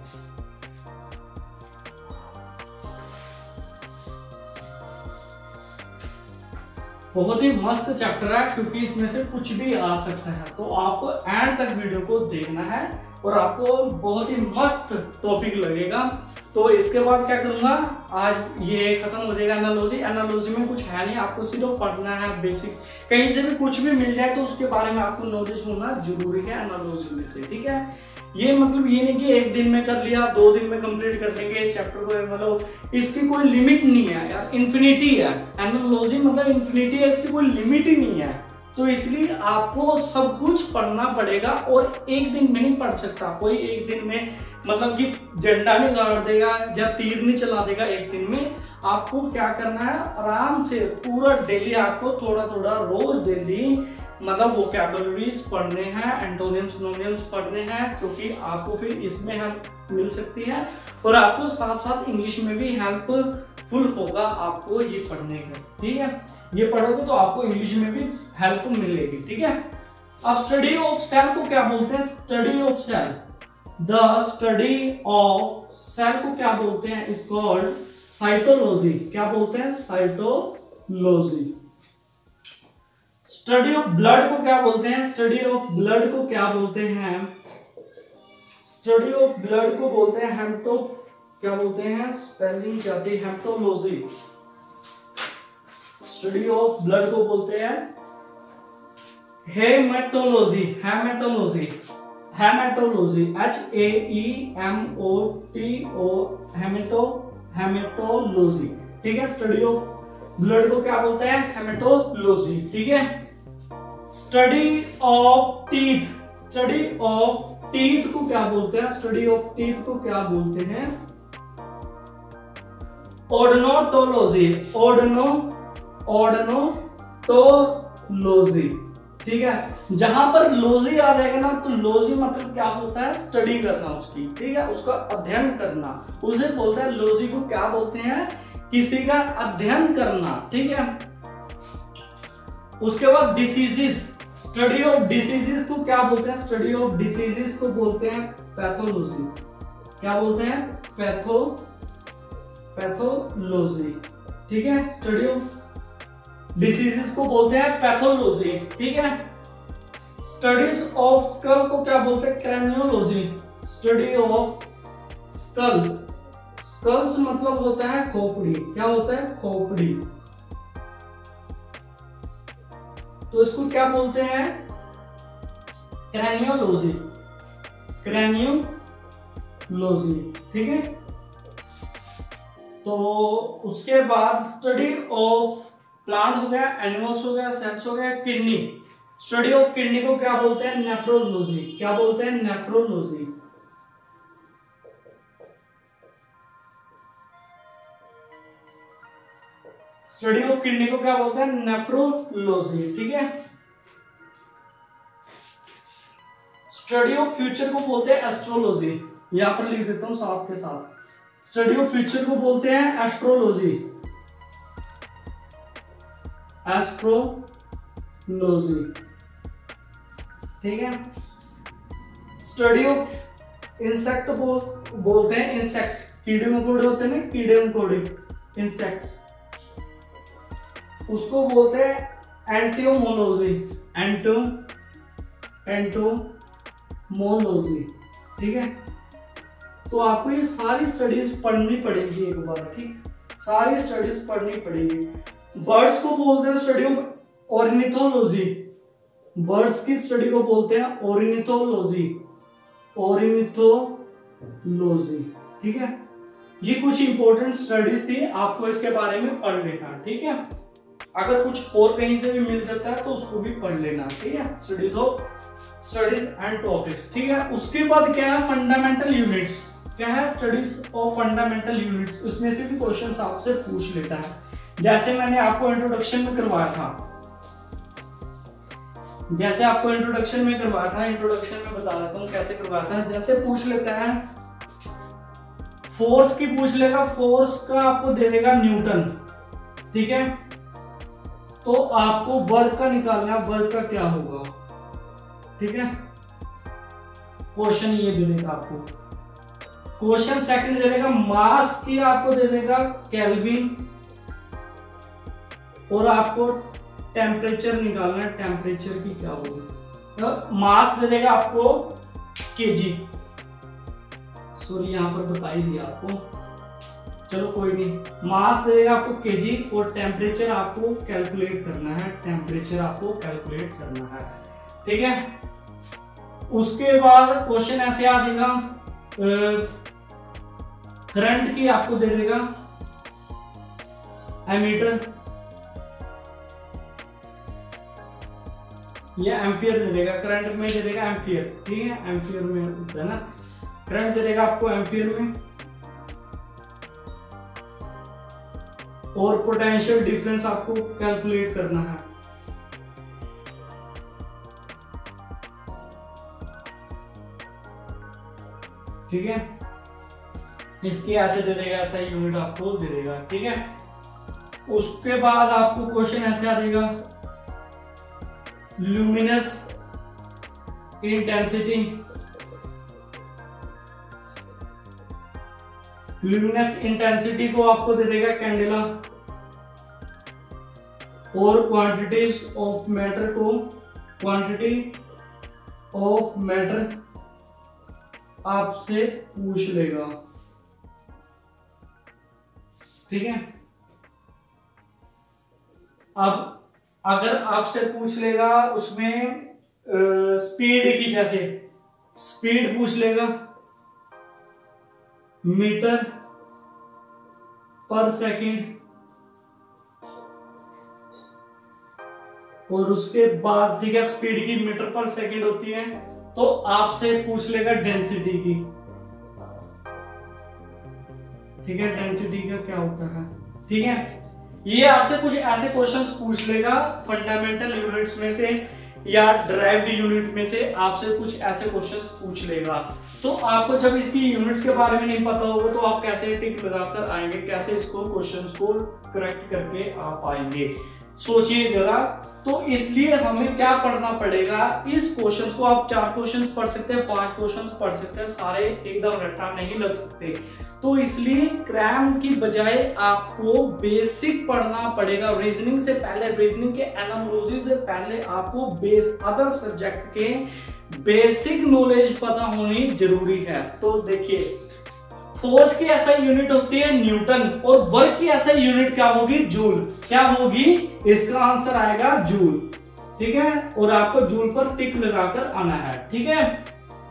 बहुत ही मस्त चैप्टर है, क्योंकि इसमें से कुछ भी आ सकता है, तो आपको एंड तक वीडियो को देखना है और आपको बहुत ही मस्त टॉपिक लगेगा। तो इसके बाद क्या करूंगा, आज ये खत्म हो जाएगा एनालॉजी। एनालॉजी में कुछ है नहीं, आपको सिर्फ पढ़ना है बेसिक्स, कहीं से भी कुछ भी मिल जाए तो उसके बारे में आपको नॉलेज होना जरूरी है एनालॉजी में से, ठीक है। ये मतलब ये नहीं कि एक दिन में कर लिया, दो दिन में कंप्लीट कर लेंगे चैप्टर को, मतलब इसकी कोई लिमिट नहीं है यार, इन्फिनिटी है एनालॉजी, मतलब इन्फिनिटी है, इसकी कोई लिमिट ही नहीं है। तो इसलिए आपको सब कुछ पढ़ना पड़ेगा और एक दिन में नहीं पढ़ सकता कोई, एक दिन में मतलब कि झंडा नहीं गाड़ देगा या तीर नहीं चला देगा एक दिन में। आपको क्या करना है, आराम से पूरा डेली आपको थोड़ा थोड़ा रोज डेली मतलब वोकैबुलरीज पढ़ने हैं, एंटोनिम्स सिनोनिम्स पढ़ने हैं, क्योंकि आपको फिर इसमें हेल्प मिल सकती है और आपको साथ साथ इंग्लिश में भी हेल्पफुल होगा आपको ये पढ़ने का, ठीक है। ये पढ़ोगे तो आपको इंग्लिश में भी हेल्प मिलेगी, ठीक है। अब स्टडी ऑफ सेल को क्या बोलते हैं, study of cell, the study of cell को क्या बोलते हैं, इज कॉल्ड साइटोलॉजी। क्या बोलते हैं, साइटोलॉजी। स्टडी ऑफ ब्लड को क्या बोलते हैं, स्टडी ऑफ ब्लड को क्या बोलते हैं, स्टडी ऑफ ब्लड को बोलते हैं हेमटो, क्या बोलते हैं, स्पेलिंग क्या थी, हेमटोलॉजी। स्टडी ऑफ ब्लड को बोलते हैं haematology, haematology, haematology, H A E M O T O, haemato, haematology, ठीक है। स्टडी ऑफ ब्लड को क्या बोलते हैं, हेमेटोलॉजी, ठीक है। Study of teeth, study of teeth को क्या बोलते हैं, स्टडी ऑफ टीथ को क्या बोलते हैं, ओडोनटोलॉजी, ओडोनो, ओडोनटोलॉजी, ठीक है। जहां पर लॉजी आ जाएगा ना तो लॉजी मतलब क्या होता है, स्टडी करना उसकी, ठीक है, उसका अध्ययन करना, उसे बोलते हैं लॉजी को क्या बोलते हैं, किसी का अध्ययन करना, ठीक है। उसके बाद डिसीजेस, स्टडी ऑफ डिसीजेस को क्या बोलते हैं, स्टडी ऑफ डिसीजेस को बोलते हैं पैथोलॉजी, क्या बोलते हैं, पैथो, पैथोलॉजी, ठीक है। स्टडी ऑफ डिसीजेस को बोलते हैं पैथोलॉजी, ठीक है। स्टडीज ऑफ स्कल को क्या बोलते हैं, craniology, study of skull, skulls मतलब होता है खोपड़ी, क्या होता है, खोपड़ी, तो इसको क्या बोलते हैं, क्रैनियोलॉजी, क्रैनियोलॉजी, ठीक है। तो उसके बाद स्टडी ऑफ प्लांट हो गया, एनिमल्स हो गया, सेल्स हो गया, किडनी, स्टडी ऑफ किडनी को क्या बोलते हैं, नेफ्रोलॉजी, क्या बोलते हैं, नेफ्रोलॉजी, स्टडी ऑफ किडनी को क्या बोलते हैं, नेफ्रोलॉजी, ठीक है। स्टडी ऑफ फ्यूचर को बोलते हैं एस्ट्रोलॉजी, यहां पर लिख देता हूं साथ के साथ, स्टडी ऑफ फ्यूचर को बोलते हैं एस्ट्रोलॉजी, एस्ट्रोलॉजी, ठीक है। स्टडी ऑफ इंसेक्ट बोल बोलते हैं इंसेक्ट्स, कीड़े मकोड़े होते हैं ना, कीड़े मकोड़े, इंसेक्ट्स, उसको बोलते हैं एंटियोमोलॉजी, एंटो, एंटोमोलॉजी, ठीक है। तो आपको ये सारी स्टडीज पढ़नी पड़ेगी एक बार, ठीक, सारी स्टडीज पढ़नी पड़ेगी। बर्ड्स को बोलते हैं स्टडी ऑफ ऑर्निथोलॉजी, बर्ड्स की स्टडी को बोलते हैं ऑर्निथोलॉजी, ऑर्निथोलॉजी, ठीक है। ये कुछ इंपॉर्टेंट स्टडीज थी, आपको इसके बारे में पढ़ लेना, ठीक है। अगर कुछ और कहीं से भी मिल जाता है तो उसको भी पढ़ लेना, ठीक है। Studies of studies and topics, ठीक है। उसके बाद क्या है, फंडामेंटल यूनिट्स, क्या है, स्टडीज ऑफ फंडामेंटल यूनिट्स, उसमें से भी क्वेश्चंस आपसे पूछ लेता है, जैसे मैंने आपको इंट्रोडक्शन में करवाया था, जैसे आपको इंट्रोडक्शन में करवाया था, इंट्रोडक्शन में बता देता हूँ कैसे करवाया था। जैसे पूछ लेता है फोर्स की, पूछ लेगा, फोर्स का आपको दे देगा न्यूटन, ठीक है। तो आपको वर्क का निकालना है, वर्क का क्या होगा, ठीक है। क्वेश्चन ये दे देगा आपको, क्वेश्चन सेकंड दे देगा मास की, आपको दे देगा केल्विन, और आपको टेम्परेचर निकालना है, टेम्परेचर की क्या होगी, तो मास दे देगा आपको केजी, सॉरी यहां पर बता ही दिया आपको, चलो कोई नहीं, मास दे देगा आपको केजी और टेम्परेचर आपको कैलकुलेट करना है, टेम्परेचर आपको कैलकुलेट करना है, ठीक है। उसके बाद क्वेश्चन ऐसे आ जाएगा, करंट की आपको दे देगा एमीटर या एम्पियर दे देगा, करंट में दे देगा एम्पियर, ठीक है, एम्पियर में होता है ना, करंट दे देगा आपको एम्पियर में, और पोटेंशियल डिफरेंस आपको कैलकुलेट करना है, ठीक है। इसकी ऐसे दे देगा, ऐसा यूनिट आपको दे देगा, ठीक है। उसके बाद आपको क्वेश्चन ऐसे आ जाएगा, ल्यूमिनस इंटेंसिटी, ल्यूमिनस इंटेंसिटी को आपको दे देगा कैंडेला, और क्वांटिटीज ऑफ मैटर को, क्वांटिटी ऑफ मैटर आपसे पूछ लेगा, ठीक है। अब अगर आपसे पूछ लेगा उसमें स्पीड की, जैसे स्पीड पूछ लेगा मीटर पर सेकंड, और उसके बाद ठीक है स्पीड की मीटर पर सेकंड होती है, तो आपसे पूछ लेगा डेंसिटी की, ठीक है, डेंसिटी का क्या होता है, ठीक है। ये आपसे कुछ ऐसे क्वेश्चंस पूछ लेगा फंडामेंटल यूनिट्स में से या ड्राइव्ड यूनिट में से, आपसे कुछ ऐसे क्वेश्चंस पूछ लेगा। तो आपको जब इसकी यूनिट्स के बारे में नहीं पता होगा तो आप कैसे टिक लगाकर आएंगे, कैसे इसको क्वेश्चंस को करेक्ट करके आप आएंगे, सोचिए जरा। तो इसलिए हमें क्या पढ़ना पड़ेगा, इस क्वेश्चंस को आप चार क्वेश्चंस पढ़ सकते हैं, पांच क्वेश्चंस पढ़ सकते हैं, सारे एकदम रट्टा नहीं लग सकते। तो इसलिए क्रैम की बजाय आपको बेसिक पढ़ना पड़ेगा। रीजनिंग से पहले, रीजनिंग के एनालिसिस से पहले आपको बेस अदर सब्जेक्ट के बेसिक नॉलेज पता होनी जरूरी है। तो देखिए, फोर्स की ऐसा यूनिट होती है न्यूटन, और वर्क की ऐसा यूनिट क्या होगी, जूल। क्या होगी, इसका आंसर आएगा जूल, ठीक है। और आपको जूल पर टिक लगाकर आना है, ठीक है।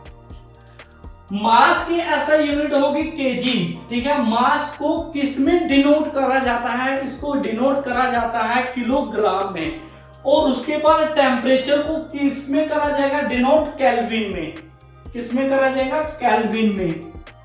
मास की ऐसा यूनिट होगी केजी, ठीक है। मास को किसमें डिनोट करा जाता है, इसको डिनोट करा जाता है किलोग्राम में। और उसके बाद टेम्परेचर को किसमें करा जाएगा, डिनोट केल्विन में। किसमें करा जाएगा, केल्विन में।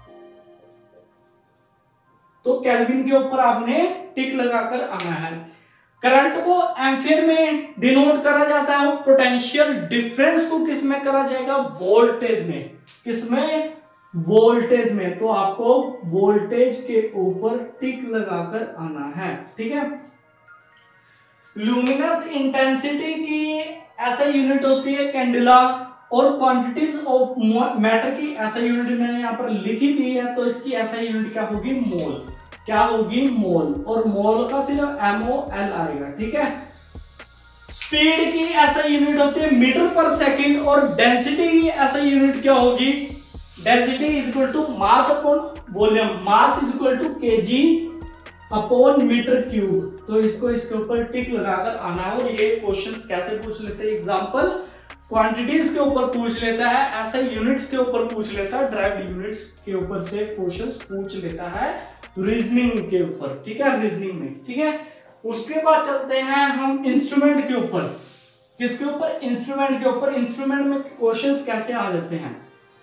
तो केल्विन के ऊपर आपने टिक लगाकर आना है। करंट को एम्पियर में डिनोट करा जाता है, पोटेंशियल डिफरेंस को किसमें करा जाएगा, वोल्टेज में। किसमें, वोल्टेज में। तो आपको वोल्टेज के ऊपर टिक लगाकर आना है, ठीक है। ल्यूमिनस इंटेंसिटी की ऐसा यूनिट होती है कैंडेला, और क्वांटिटीज ऑफ मैटर की ऐसा यूनिट मैंने यहां पर लिखी दी है, तो इसकी ऐसा यूनिट क्या होगी, मोल। क्या होगी, मोल। और मोल का सिर्फ एमओ एल आएगा, ठीक है। स्पीड की ऐसा यूनिट होती है मीटर पर सेकंड, और डेंसिटी की ऐसा यूनिट क्या होगी, density is equal to mass upon volume. Mass is equal to KG upon metre cube. तो इसको इसके ऊपर टिक लगाकर आना है। और ये क्वेश्चंस कैसे पूछ लेते हैं, एग्जांपल क्वांटिटीज के ऊपर पूछ लेता है, ऐसे यूनिट्स के ऊपर पूछ लेता है, ड्राइव्ड यूनिट्स के ऊपर से क्वेश्चंस पूछ लेता है रीजनिंग के ऊपर, ठीक है, रीजनिंग में, ठीक है। उसके बाद चलते हैं हम इंस्ट्रूमेंट के ऊपर। किसके ऊपर, इंस्ट्रूमेंट के ऊपर। इंस्ट्रूमेंट में क्वेश्चंस कैसे आ जाते हैं,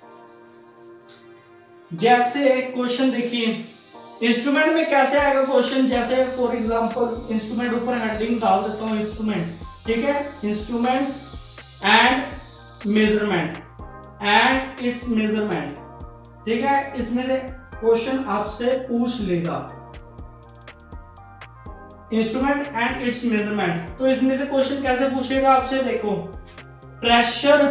जैसे क्वेश्चन देखिए इंस्ट्रूमेंट में कैसे आएगा क्वेश्चन, जैसे फॉर एग्जांपल इंस्ट्रूमेंट ऊपर हेडिंग डाल देता हूं इंस्ट्रूमेंट, ठीक है। Instrument and measurement and its measurement, ठीक है। इसमें से क्वेश्चन आपसे पूछ लेगा इंस्ट्रूमेंट एंड इट्स मेजरमेंट। तो इसमें से क्वेश्चन कैसे पूछेगा आपसे, देखो प्रेशर,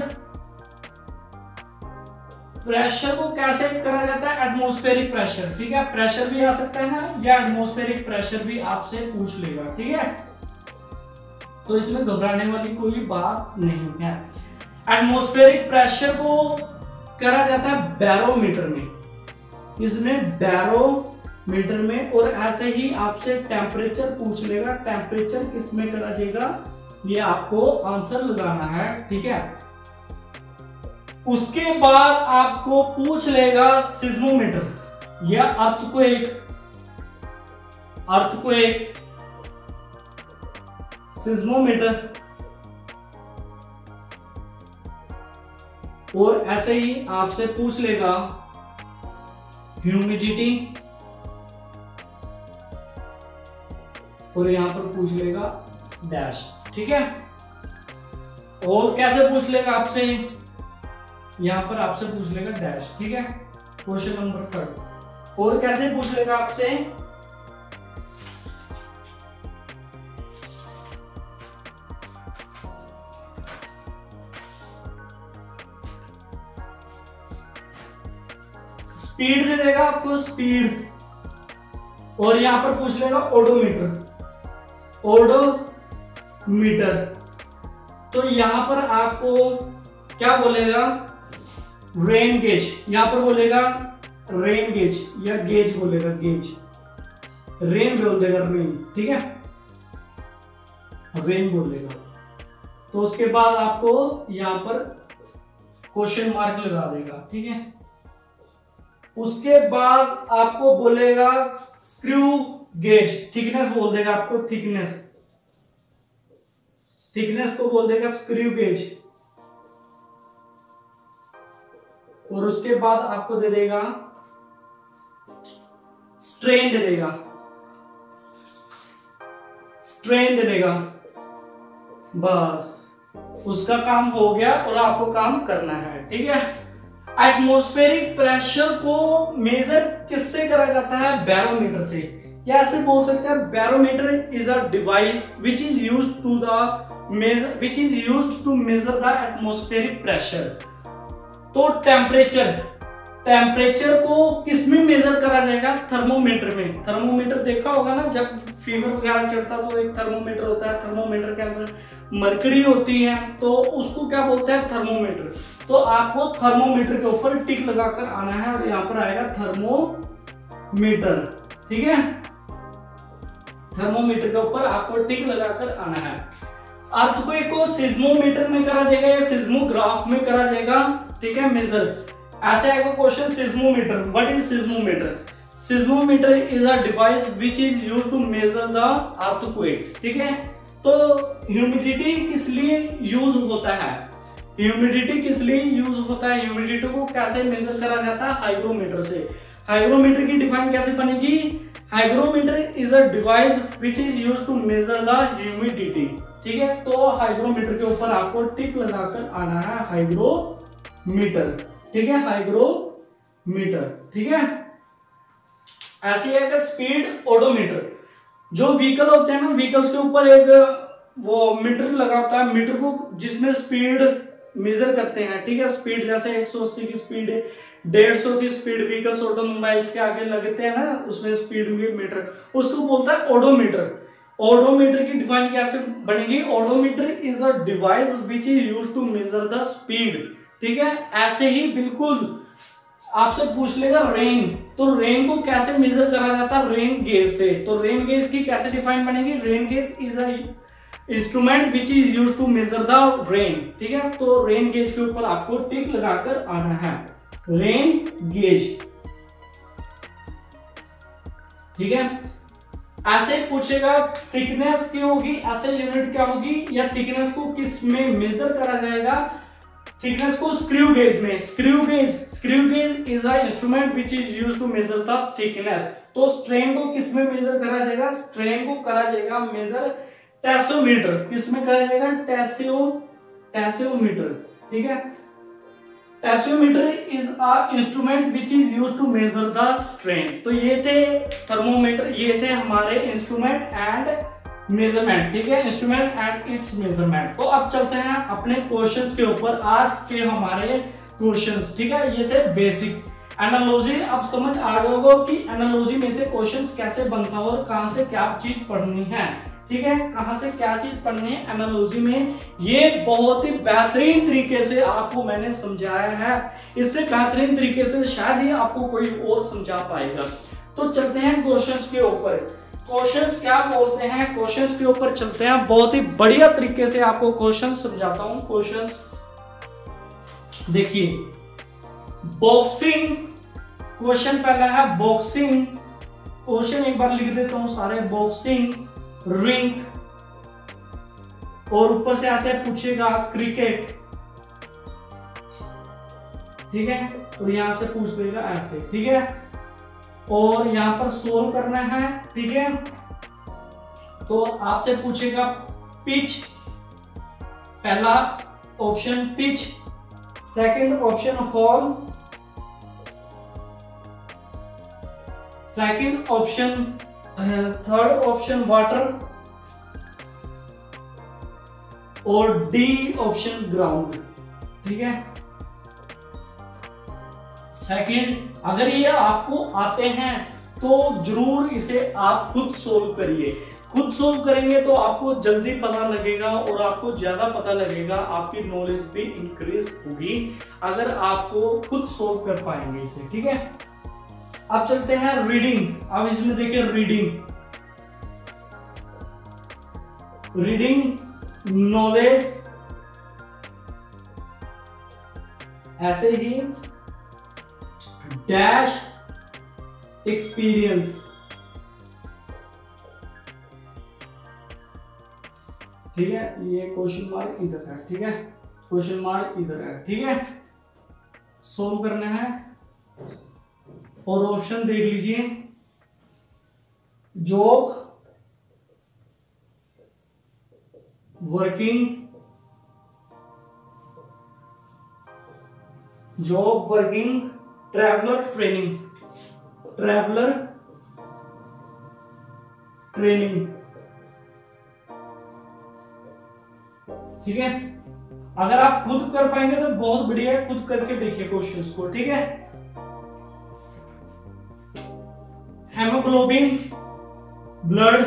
प्रेशर को कैसे करा जाता है, एटमॉस्फेरिक प्रेशर, ठीक है। प्रेशर भी आ सकता है या एटमॉस्फेरिक प्रेशर भी आपसे पूछ लेगा, ठीक है। तो इसमें घबराने वाली कोई बात नहीं है। एटमॉस्फेरिक प्रेशर को करा जाता है बैरोमीटर में। इसमें बैरोमीटर मीटर में। और ऐसे ही आपसे टेम्परेचर पूछ लेगा, टेम्परेचर किस में करा जाएगा, ये आपको आंसर लगाना है, ठीक है। उसके बाद आपको पूछ लेगा सिस्मोमीटर या अर्थक्वेक, अर्थक्वेक सिस्मोमीटर। और ऐसे ही आपसे पूछ लेगा ह्यूमिडिटी, और यहां पर पूछ लेगा डैश, ठीक है। और कैसे पूछ लेगा आपसे, यहां पर आपसे पूछ लेगा डैश, ठीक है, क्वेश्चन नंबर थर्ड। और कैसे पूछ लेगा आपसे, स्पीड दे देगा आपको, स्पीड। और यहां पर पूछ लेगा ओडोमीटर, ओडोमीटर। तो यहां पर आपको क्या बोलेगा, रेन गेज, यहां पर बोलेगा रेन गेज या गेज बोलेगा, गेज, रेन बोल देगा, रेन, ठीक है, रेन बोलेगा। तो उसके बाद आपको यहां पर क्वेश्चन मार्क लगा देगा, ठीक है। उसके बाद आपको बोलेगा स्क्रू गेज, थिकनेस बोल देगा आपको, थिकनेस, थिकनेस को बोल देगा स्क्रू गेज। और उसके बाद आपको दे देगा स्ट्रेन, दे देगा स्ट्रेन, दे देगा। बस उसका काम हो गया और आपको काम करना है, ठीक है। एटमॉस्फेरिक प्रेशर को मेजर किससे करा जाता है, बैरोमीटर से। क्या ऐसे बोल सकते हैं, barometer is a device which is used to the measure which is used to measure the atmospheric pressure. तो टेम्परेचर, टेम्परेचर को किस में मेजर करा जाएगा, थर्मोमीटर में। थर्मोमीटर देखा होगा ना, जब फीवर वगैरह चढ़ता तो एक थर्मोमीटर होता है, थर्मोमीटर के अंदर मरकरी होती है, तो उसको क्या बोलते हैं, थर्मोमीटर। तो आपको थर्मोमीटर के ऊपर टिक लगाकर आना है और यहां पर आएगा थर्मोमीटर, ठीक है। थर्मोमीटर के ऊपर आपको टिक लगाकर आना है। अर्थक्वेक को सिस्मोमीटर में करा जाएगा या सिस्मोग्राफ में करा जाएगा, ठीक है, मेजर। ऐसे आएगा question, seismometer, what is seismometer. Seismometer is a device which is used to measure the earthquake, ठीक है। तो ह्यूमिडिटी किस लिए यूज होता है, ह्यूमिडिटी किस लिए यूज होता है, ह्यूमिडिटी को कैसे मेजर करा जाता है, हाइग्रोमीटर से। हाइग्रोमीटर की डिफाइन कैसे बनेगी, hygrometer is a device which is used to measure the humidity, ठीक है। तो हाइग्रोमीटर के ऊपर आपको टिक लगाकर आना है, हाइग्रोमीटर, ठीक है, हाइग्रोमीटर, ठीक है। ऐसे है कि स्पीड ओडोमीटर, जो व्हीकल होते हैं ना, व्हीकल्स के ऊपर एक वो मीटर लगा होता है, मीटर को जिसमें स्पीड मेजर करते हैं, ठीक है। स्पीड जैसे एक सौ अस्सी की स्पीड, डेढ़ सौ की स्पीड व्हीकल्स ऑटोमोबाइल्स के आगे लगते हैं ना, उसमें स्पीड मीटर, उसको बोलता है ओडोमीटर। ओडोमीटर की डिफाइन कैसे बनेगी, odometer is a device which is used to measure the speed, ठीक है। ऐसे ही बिल्कुल आपसे पूछ लेगा रेन, तो रेन को कैसे मेजर करा जाता है, रेन गेज से। तो रेन गेज की कैसे डिफाइन बनेगी, rain gauge is a instrument which is used to measure the rain, ठीक है। तो रेन गेज के ऊपर आपको टिक लगाकर आना है, रेन गेज, ठीक है। ऐसे ही पूछेगा थिकनेस की होगी, ऐसे यूनिट क्या होगी, या थिकनेस को किस में मेजर करा जाएगा, थिकनेस को स्क्रू गेज में। Screw gauge, screw gauge is a instrument which is used to measure the thickness. तो स्ट्रेन को किस में मेजर करा जाएगा, स्ट्रेन को करा जाएगा मेजर टेसोमीटर, किस में करा जाएगा, टेसियो टेसियोमीटर, ठीक है। Tensiometer is a instrument which is used to measure the strain. तो ये थे थर्मोमीटर, ये थे हमारे इंस्ट्रूमेंट एंड मेजरमेंट, ठीक है, इंस्ट्रूमेंट एंड इट्स मेजरमेंट। तो अब चलते हैं अपने क्वेश्चंस के ऊपर, आज के हमारे क्वेश्चंस, ठीक है। ये थे बेसिक एनालॉजी। अब समझ आ गया होगा कि एनालॉजी में से क्वेश्चंस कैसे बनता है और कहां से क्या चीज पढ़नी है, ठीक है, कहां से क्या चीज पढ़नी है एनालॉजी में। ये बहुत ही बेहतरीन तरीके से आपको मैंने समझाया है, इससे बेहतरीन तरीके से शायद ही आपको कोई और समझा पाएगा। तो चलते हैं क्वेश्चंस के ऊपर। क्वेश्चंस क्या बोलते हैं, क्वेश्चंस के ऊपर चलते हैं। बहुत ही बढ़िया तरीके से आपको क्वेश्चंस समझाता हूं। क्वेश्चंस देखिए, बॉक्सिंग क्वेश्चन पहला है बॉक्सिंग। क्वेश्चन एक बार लिख देता हूं सारे, बॉक्सिंग रिंग, और ऊपर से ऐसे पूछेगा क्रिकेट, ठीक है, और यहां से पूछ देगा ऐसे, ठीक है, और यहां पर सोल्व करना है, ठीक है। तो आपसे पूछेगा पिच, पहला option pitch, second option hall, second option, third option water, और डी ऑप्शन ग्राउंड, ठीक है। सेकंड, अगर ये आपको आते हैं तो जरूर इसे आप खुद सोल्व करिए। खुद सोल्व करेंगे तो आपको जल्दी पता लगेगा और आपको ज्यादा पता लगेगा, आपकी नॉलेज भी इंक्रीज होगी अगर आपको खुद सोल्व कर पाएंगे इसे, ठीक है। अब चलते हैं रीडिंग। अब इसमें देखिए रीडिंग, रीडिंग नॉलेज, ऐसे ही डैश एक्सपीरियंस, ठीक है। ये क्वेश्चन मार्क इधर है, ठीक है, क्वेश्चन मार्क इधर है, ठीक है। सोल्व करना है और ऑप्शन देख लीजिए, job, working, job, working, traveller, training, traveller, training, ठीक है। अगर आप खुद कर पाएंगे तो बहुत बढ़िया है, खुद करके देखिए क्वेश्चंस को, ठीक है। हेमोग्लोबिन, ब्लड,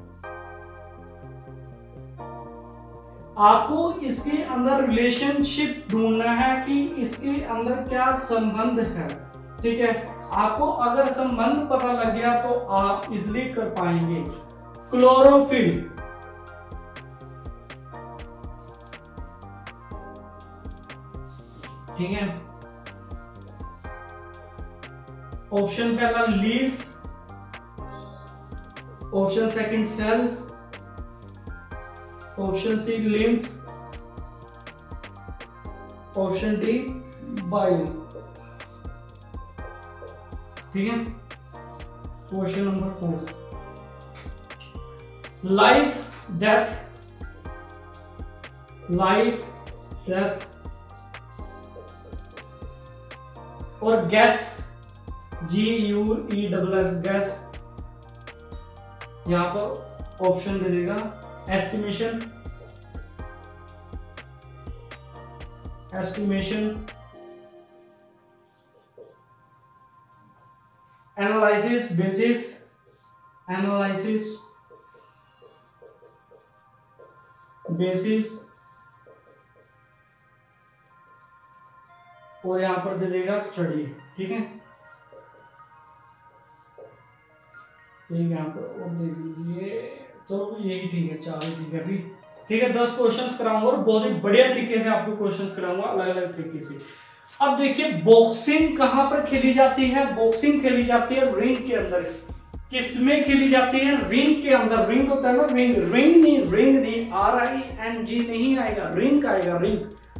आपको इसके अंदर रिलेशनशिप ढूंढना है कि इसके अंदर क्या संबंध है, ठीक है। आपको अगर संबंध पता लग गया तो आप इजीली कर पाएंगे। क्लोरोफिल, ठीक है। ऑप्शन पहला leaf, option second cell, option C lymph, option D bile, ठीक है। Question number four, life death, life death और guess, G U E double S, guess, यहां पर ऑप्शन दे देगा estimation, estimation, analysis, basis, analysis, basis, और यहां पर दे देगा स्टडी, ठीक है। ठीक है, यहां पर और दे दीजिए, चलो यही ठीक है, चार ठीक है अभी, ठीक है। दस क्वेश्चंस कराऊंगा और बहुत ही बढ़िया तरीके से आपको क्वेश्चंस कराऊंगा अलग अलग तरीके से। अब देखिए बॉक्सिंग कहां पर खेली जाती है, बॉक्सिंग खेली जाती है रिंग के अंदर। किसमें खेली जाती है, रिंग के अंदर। रिंग होता है ना, रिंग, रिंग नहीं, रिंग नहीं, आर आई एन जी नहीं आएगा, रिंग आएगा, रिंग।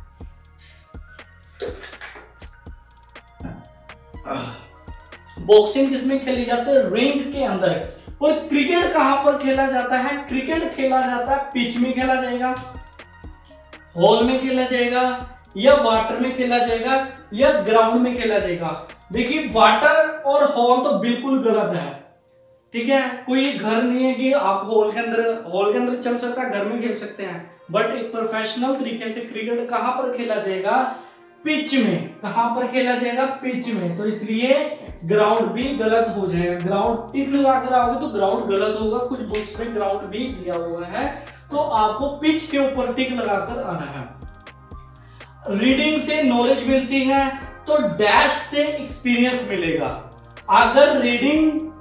बॉक्सिंग किसमें खेली जाती है, रिंग के अंदर। और क्रिकेट कहां पर खेला जाता है, क्रिकेट खेला जाता है पिच में खेला जाएगा, हॉल में खेला जाएगा, या वाटर में खेला जाएगा, या ग्राउंड में खेला जाएगा। देखिए वाटर और हॉल तो बिल्कुल गलत है, ठीक है। कोई घर नहीं है कि आप हॉल के अंदर, हॉल के अंदर चल सकता है, घर में खेल सकते हैं, बट एक प्रोफेशनल तरीके से क्रिकेट कहां पर खेला जाएगा, पिच में। कहां पर खेला जाएगा, पिच में। तो इसलिए ग्राउंड भी गलत हो जाएगा। ग्राउंड टिक लगा कर आओगे तो ग्राउंड गलत होगा, कुछ बुक्स में ग्राउंड भी दिया हुआ है, तो आपको पिच के ऊपर टिक लगाकर आना है। रीडिंग से नॉलेज मिलती है तो डैश से एक्सपीरियंस मिलेगा। अगर रीडिंग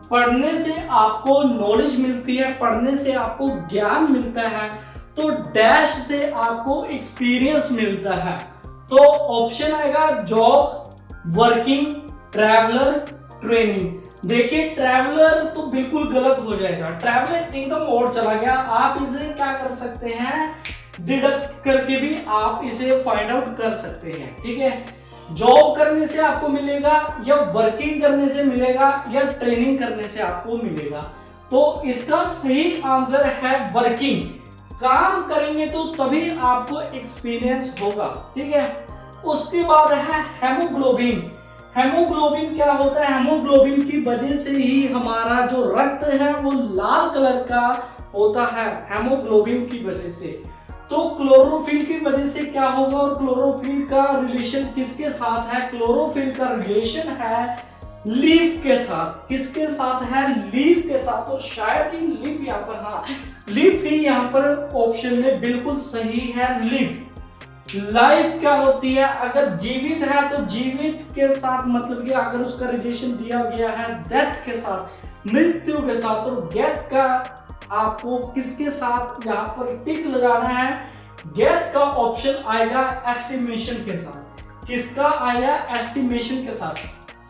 पढ़ने से आपको नॉलेज मिलती है, पढ़ने से आपको ज्ञान मिलता है, तो डैश से आपको एक्सपीरियंस मिलता है। तो ऑप्शन आएगा जॉब, वर्किंग, ट्रैवलर, ट्रेनिंग। देखिए ट्रैवलर तो बिल्कुल गलत हो जाएगा, ट्रैवलर एकदम और चला गया। आप इसे क्या कर सकते हैं, डिडक्ट करके भी आप इसे फाइंड आउट कर सकते हैं, ठीक है। जॉब करने से आपको मिलेगा, या वर्किंग करने से मिलेगा, या ट्रेनिंग करने से आपको मिलेगा। तो इसका सही आंसर है वर्किंग। काम करेंगे तो तभी आपको एक्सपीरियंस होगा, ठीक है। उसके बाद है हेमोग्लोबिन। हेमोग्लोबिन क्या होता है, हेमोग्लोबिन की वजह से ही हमारा जो रक्त है वो लाल कलर का होता है, हेमोग्लोबिन की वजह से। तो क्लोरोफिल की वजह से क्या होगा, और क्लोरोफिल का रिलेशन किसके साथ है, क्लोरोफिल का रिलेशन है लीफ के साथ। किसके साथ है, लीफ के साथ। तो शायद ही लीफ यहाँ पर, हाँ लीफ ही यहाँ पर ऑप्शन में बिल्कुल सही है, लीफ। लाइफ क्या होती है, अगर जीवित है तो जीवित के साथ मतलब कि अगर उसका रिलेशन दिया गया है डेथ के साथ, मृत्यु के साथ, तो गैस का आपको किसके साथ यहाँ पर टिक लगाना है, गैस का ऑप्शन आएगा एस्टिमेशन के साथ। किसका आएगा, एस्टिमेशन के साथ।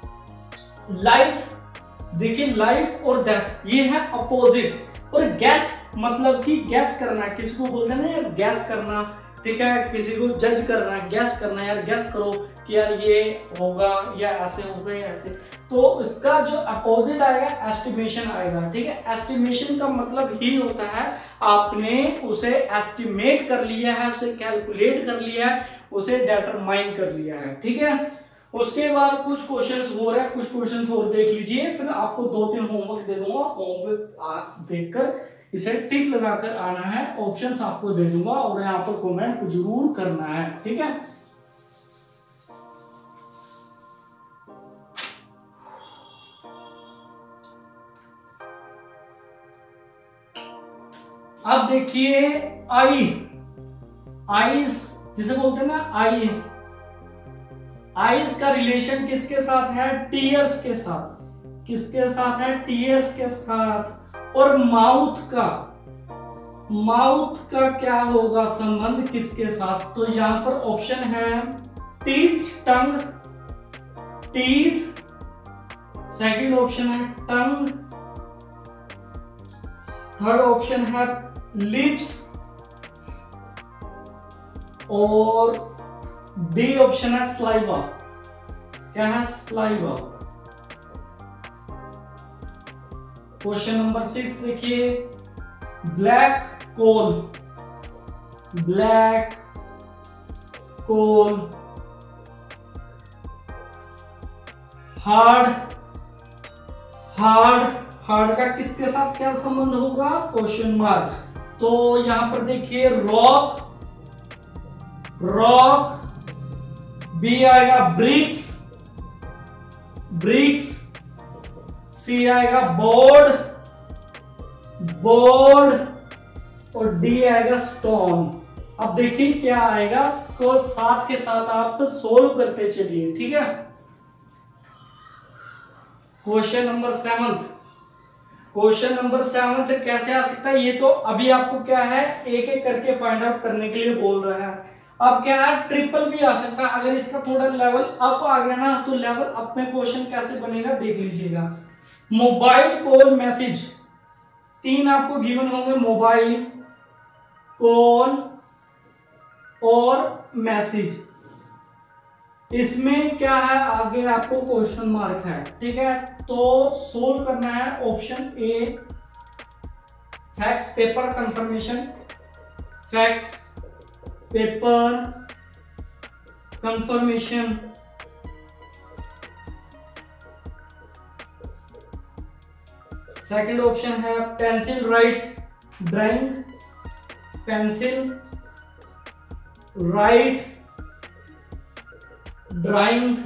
लाइफ, देखिए लाइफ और डेथ ये है अपोजिट, और गैस मतलब कि गैस करना, किसको बोलते हैं ना यार, गैस करना, ठीक है, किसी को जज करना, गैस करना, यार गैस करो कि यार ये होगा या ऐसे होगा या ऐसे। तो इसका जो अपोजिट आएगा एस्टिमेशन आएगा, ठीक है। एस्टिमेशन का मतलब ही होता है आपने उसे एस्टिमेट कर लिया है, उसे कैलकुलेट कर लिया है, उसे डिटरमाइन कर लिया है, ठीक है। उसके बाद कुछ क्वेश्चंस हो रहे हैं, कुछ क्वेश्चंस और देख लीजिए, फिर आपको दो तीन होमवर्क दे दूंगा। होमवर्क आप देखकर इसे टिक लगाकर आना है, ऑप्शंस आपको दे दूंगा और यहाँ पर कमेंट जरूर करना है, ठीक है। अब देखिए आई, आईज जिसे बोलते हैं ना आईज, आईज का रिलेशन किसके साथ है, टीयर्स के साथ। किसके साथ है, टीयर्स के साथ। और माउथ का, माउथ का क्या होगा संबंध किसके साथ, तो यहां पर ऑप्शन है teeth, tongue, teeth, second option है टंग, थर्ड ऑप्शन है लिप्स, और डी ऑप्शन है स्लाइवा। क्या है, स्लाइवा। क्वेश्चन नंबर सिक्स देखिए, black coal, black coal, hard, hard, hard का किसके साथ क्या संबंध होगा, क्वेश्चन मार्क। तो यहां पर देखिए रॉक, रॉक, बी आएगा ब्रिक्स, ब्रिक्स, सी आएगा बोर्ड, बोर्ड, और डी आएगा स्टोन। अब देखिए क्या आएगा, इसको साथ के साथ आप सोल्व करते चलिए, ठीक है। Question number seventh, question number seventh कैसे आ सकता है, ये तो अभी आपको क्या है एक एक करके फाइंड आउट करने के लिए बोल रहा है। अब क्या है, ट्रिपल भी आ सकता है, अगर इसका थोड़ा लेवल अप आ गया ना, तो लेवल अप में क्वेश्चन कैसे बनेगा देख लीजिएगा। मोबाइल कॉल मैसेज, तीन आपको गिवन होंगे, मोबाइल कॉल और मैसेज। इसमें क्या है, आगे आपको क्वेश्चन मार्क है, ठीक है। तो सोल्व करना है option A, fax paper confirmation, fax paper confirmation, second option है pencil write drawing, pencil write drawing,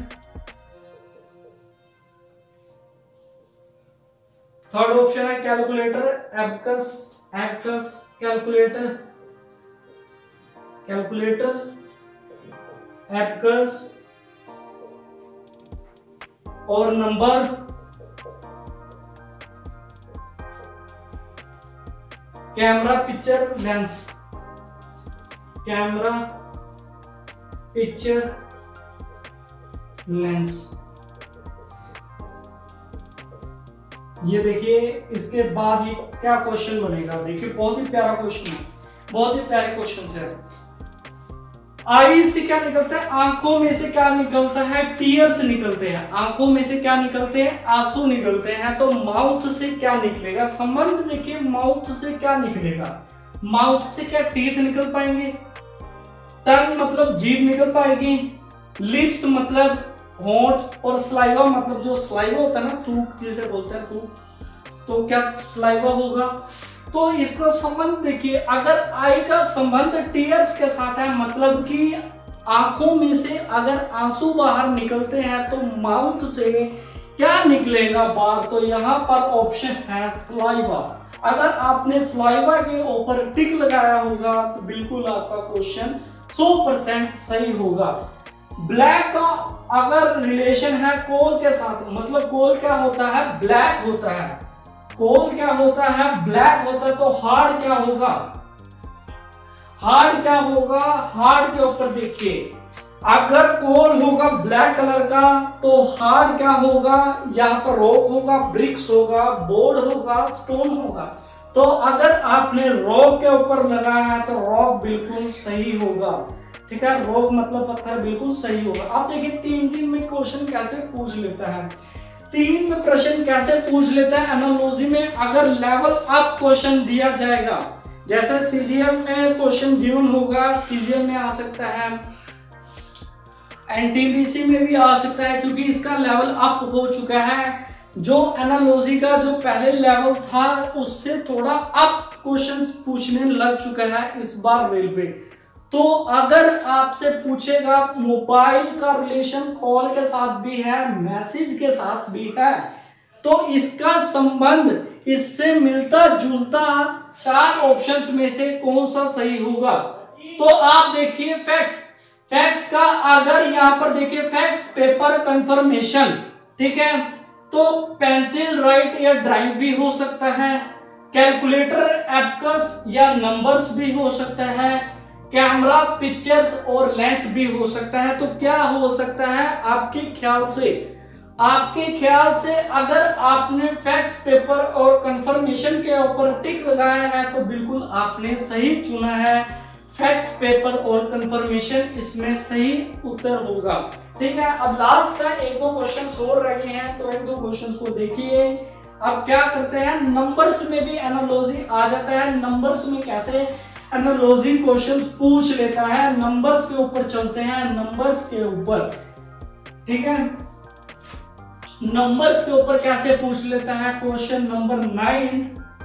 third option है calculator, abacus, abacus calculator, calculator, abacus, और number camera picture lens, camera picture lens. ये देखिए इसके बाद ही क्या question बनेगा, देखिए बहुत ही प्यारा क्वेश्चन है, बहुत ही प्यारे क्वेश्चन है। आई से क्या निकलता है, आंखों में से क्या निकलता है, टीयर्स निकलते हैं। आंखों में से क्या निकलते हैं, आंसू निकलते हैं। तो माउथ से क्या निकलेगा, संबंध देखिए, माउथ से क्या निकलेगा, माउथ से क्या टीथ निकल पाएंगे, टंग मतलब जीभ निकल पाएगी, लिप्स मतलब होंठ, और स्लाइवा मतलब जो स्लाइवा होता है ना, थूक जिसे बोलते हैं थूक, तो क्या स्लाइवा होगा। तो इसका संबंध देखिए, अगर आई का संबंध टीयर्स के साथ है, मतलब कि आंखों में से अगर आंसू बाहर निकलते हैं तो माउथ से क्या निकलेगा बाहर, तो यहाँ पर ऑप्शन है स्लाइवा। अगर आपने स्लाइवा के ऊपर टिक लगाया होगा तो बिल्कुल आपका क्वेश्चन सौ परसेंट सही होगा। ब्लैक का अगर रिलेशन है कोल के साथ, मतलब कोल क्या होता है, ब्लैक होता है, कोल क्या होता है, ब्लैक होता है, तो हार्ड क्या होगा, हार्ड क्या होगा, हार्ड के ऊपर देखिए, अगर कोल होगा ब्लैक कलर का तो हार्ड क्या होगा, यहाँ पर रॉक होगा, ब्रिक्स होगा, बोर्ड होगा, स्टोन होगा। तो अगर आपने रॉक के ऊपर लगाया है तो रॉक बिल्कुल सही होगा, ठीक है, रॉक मतलब पत्थर, बिल्कुल सही होगा। आप देखिए तीन तीन में क्वेश्चन कैसे पूछ लेता है, तीन में प्रश्न कैसे पूछ लेता है एनालॉजी में। अगर लेवल अप क्वेश्चन दिया जाएगा, जैसे सीजीएल में क्वेश्चन गिवन होगा, सीजीएल में आ सकता है, एनटीपीसी में भी आ सकता है, क्योंकि इसका लेवल अप हो चुका है। जो एनालॉजी का जो पहले लेवल था उससे थोड़ा अप क्वेश्चंस पूछने लग चुका है इस बार रेलवे। तो अगर आपसे पूछेगा मोबाइल का रिलेशन कॉल के साथ भी है, मैसेज के साथ भी है, तो इसका संबंध इससे मिलता जुलता चार ऑप्शंस में से कौन सा सही होगा। तो आप देखिए फैक्स, फैक्स का अगर यहां पर देखिए फैक्स पेपर कंफर्मेशन, ठीक है, तो पेंसिल राइट या ड्राइंग भी हो सकता है, कैलकुलेटर एबकस या नंबर्स भी हो सकता है, कैमरा पिक्चर्स और लेंस भी हो सकता है। तो क्या हो सकता है आपके ख्याल से, आपके ख्याल से अगर आपने फैक्स पेपर और कंफर्मेशन के ऊपर टिक लगाया है तो बिल्कुल आपने सही चुना है, फैक्स पेपर और कंफर्मेशन इसमें सही उत्तर होगा, ठीक है। अब लास्ट का एक दो क्वेश्चंस और रह गए हैं, तो एक दो क्वेश्चंस को देखिए। अब क्या करते हैं, नंबर्स में भी एनालॉजी आ जाता है, नंबर्स में कैसे एनालॉजी क्वेश्चंस पूछ लेता है, नंबर्स के ऊपर चलते हैं, नंबर्स के ऊपर, ठीक है, नंबर्स के ऊपर कैसे पूछ लेता है। क्वेश्चन नंबर नाइन,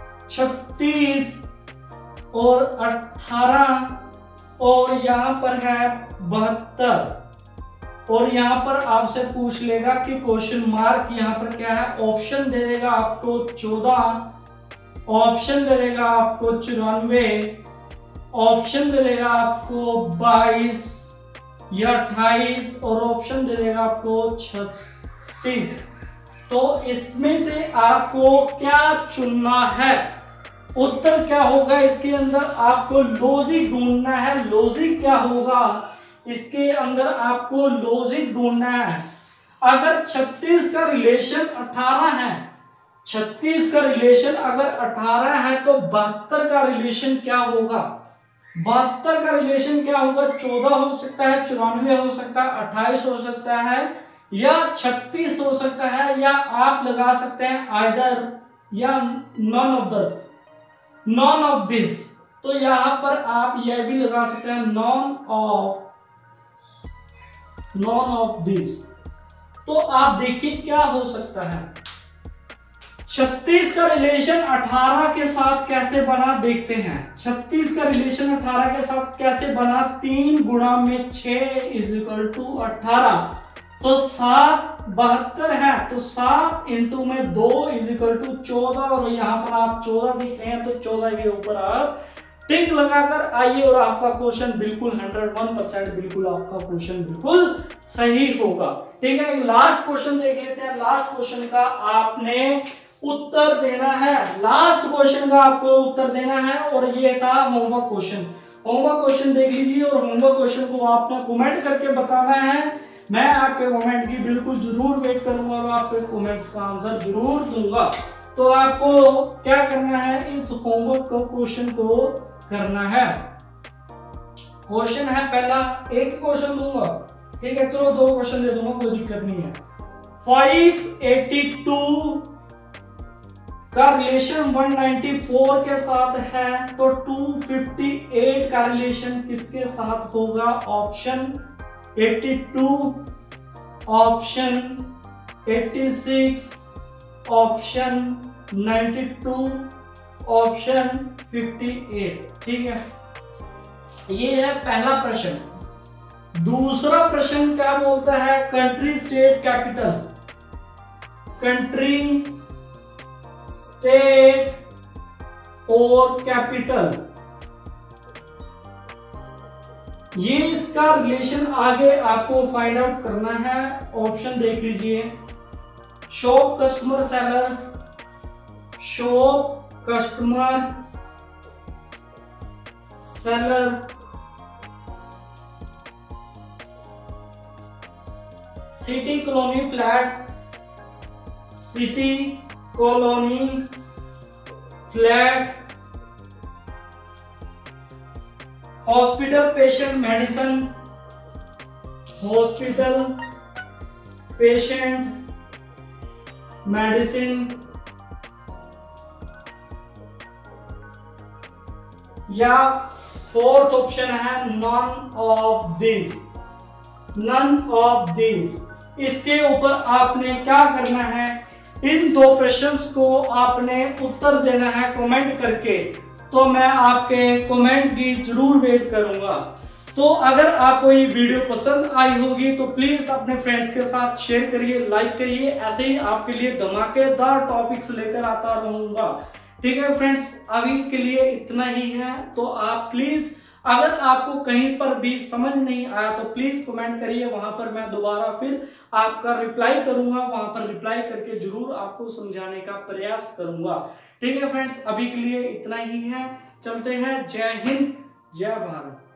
छत्तीस और अठारह और यहां पर है बहत्तर, और यहां पर आपसे पूछ लेगा कि क्वेश्चन मार्क यहां पर क्या है, ऑप्शन दे देगा आपको चौदह, ऑप्शन दे देगा आपको चौरानवे, ऑप्शन दे देगा आपको बाईस या अट्ठाईस, और ऑप्शन दे देगा आपको छत्तीस। तो इसमें से आपको क्या चुनना है, उत्तर क्या होगा इसके अंदर, आपको लॉजिक ढूंढना है। लॉजिक क्या होगा इसके अंदर, आपको लॉजिक ढूंढना है। अगर छत्तीस का रिलेशन अठारह है, छत्तीस का रिलेशन अगर अठारह है तो बहत्तर का रिलेशन क्या होगा, बहत्तर का रिलेशन क्या होगा, चौदह हो सकता है, चौरानवे हो सकता है, अट्ठाईस हो सकता है या छत्तीस हो सकता है, या आप लगा सकते हैं आइदर या none of this, none of this. तो यहां पर आप यह भी लगा सकते हैं none of, none of this. तो आप देखिए क्या हो सकता है, छत्तीस का रिलेशन अठारह के साथ कैसे बना देखते हैं। छत्तीस का रिलेशन अठारह के साथ कैसे बना, तीन गुणा में छह इज इक्वल टू अठारह, तो सात बहत्तर है, तो सात इंटू में दो इज इक्वल टू चौदह, और यहां पर आप चौदह देख रहे हैं तो चौदह के ऊपर आप टिक लगाकर आइए और आपका क्वेश्चन बिल्कुल हंड्रेड वन परसेंट बिल्कुल आपका क्वेश्चन बिल्कुल सही होगा, ठीक है। लास्ट क्वेश्चन देख लेते हैं। लास्ट क्वेश्चन का आपने उत्तर देना है। लास्ट क्वेश्चन का आपको उत्तर देना है और ये था होमवर्क क्वेश्चन। होमवर्क क्वेश्चन देख लीजिए और होमवर्क क्वेश्चन को आपने कमेंट करके बताना है। मैं आपके कमेंट की बिल्कुल जरूर वेट करूंगा और आपके कमेंट्स का आंसर जरूर दूंगा। तो आपको क्या करना है, इस होमवर्क को क्वेश्चन को करना है। क्वेश्चन है पहला, एक क्वेश्चन दूंगा, ठीक है, चलो दो क्वेश्चन दे दूंगा, कोई दिक्कत नहीं है। फाइव एटी टू का रिलेशन वन नाइंटी फोर के साथ है, तो टू फिफ्टी एट का रिलेशन किसके साथ होगा? Option eighty two, option eighty six, option ninety two, option fifty eight. ठीक है, ये है पहला प्रश्न। दूसरा प्रश्न क्या बोलता है? Country state capital, country state और कैपिटल, ये इसका रिलेशन आगे आपको फाइंड आउट करना है। ऑप्शन देख लीजिए, shop customer seller, shop customer seller, city colony flat, city colony flat, hospital patient medicine, hospital patient medicine, या फोर्थ ऑप्शन है none of this, none of this. इसके ऊपर आपने क्या करना है, इन दो प्रश्नों को आपने उत्तर देना है कमेंट करके। तो मैं आपके कमेंट की जरूर वेट करूंगा। तो अगर आपको ये वीडियो पसंद आई होगी तो प्लीज अपने फ्रेंड्स के साथ शेयर करिए, लाइक करिए। ऐसे ही आपके लिए धमाकेदार टॉपिक्स लेकर आता रहूंगा। ठीक है फ्रेंड्स, अभी के लिए इतना ही है। तो आप प्लीज, अगर आपको कहीं पर भी समझ नहीं आया तो प्लीज कमेंट करिए, वहां पर मैं दोबारा फिर आपका रिप्लाई करूंगा। वहां पर रिप्लाई करके जरूर आपको समझाने का प्रयास करूंगा। ठीक है फ्रेंड्स, अभी के लिए इतना ही है। चलते हैं। जय हिंद, जय भारत।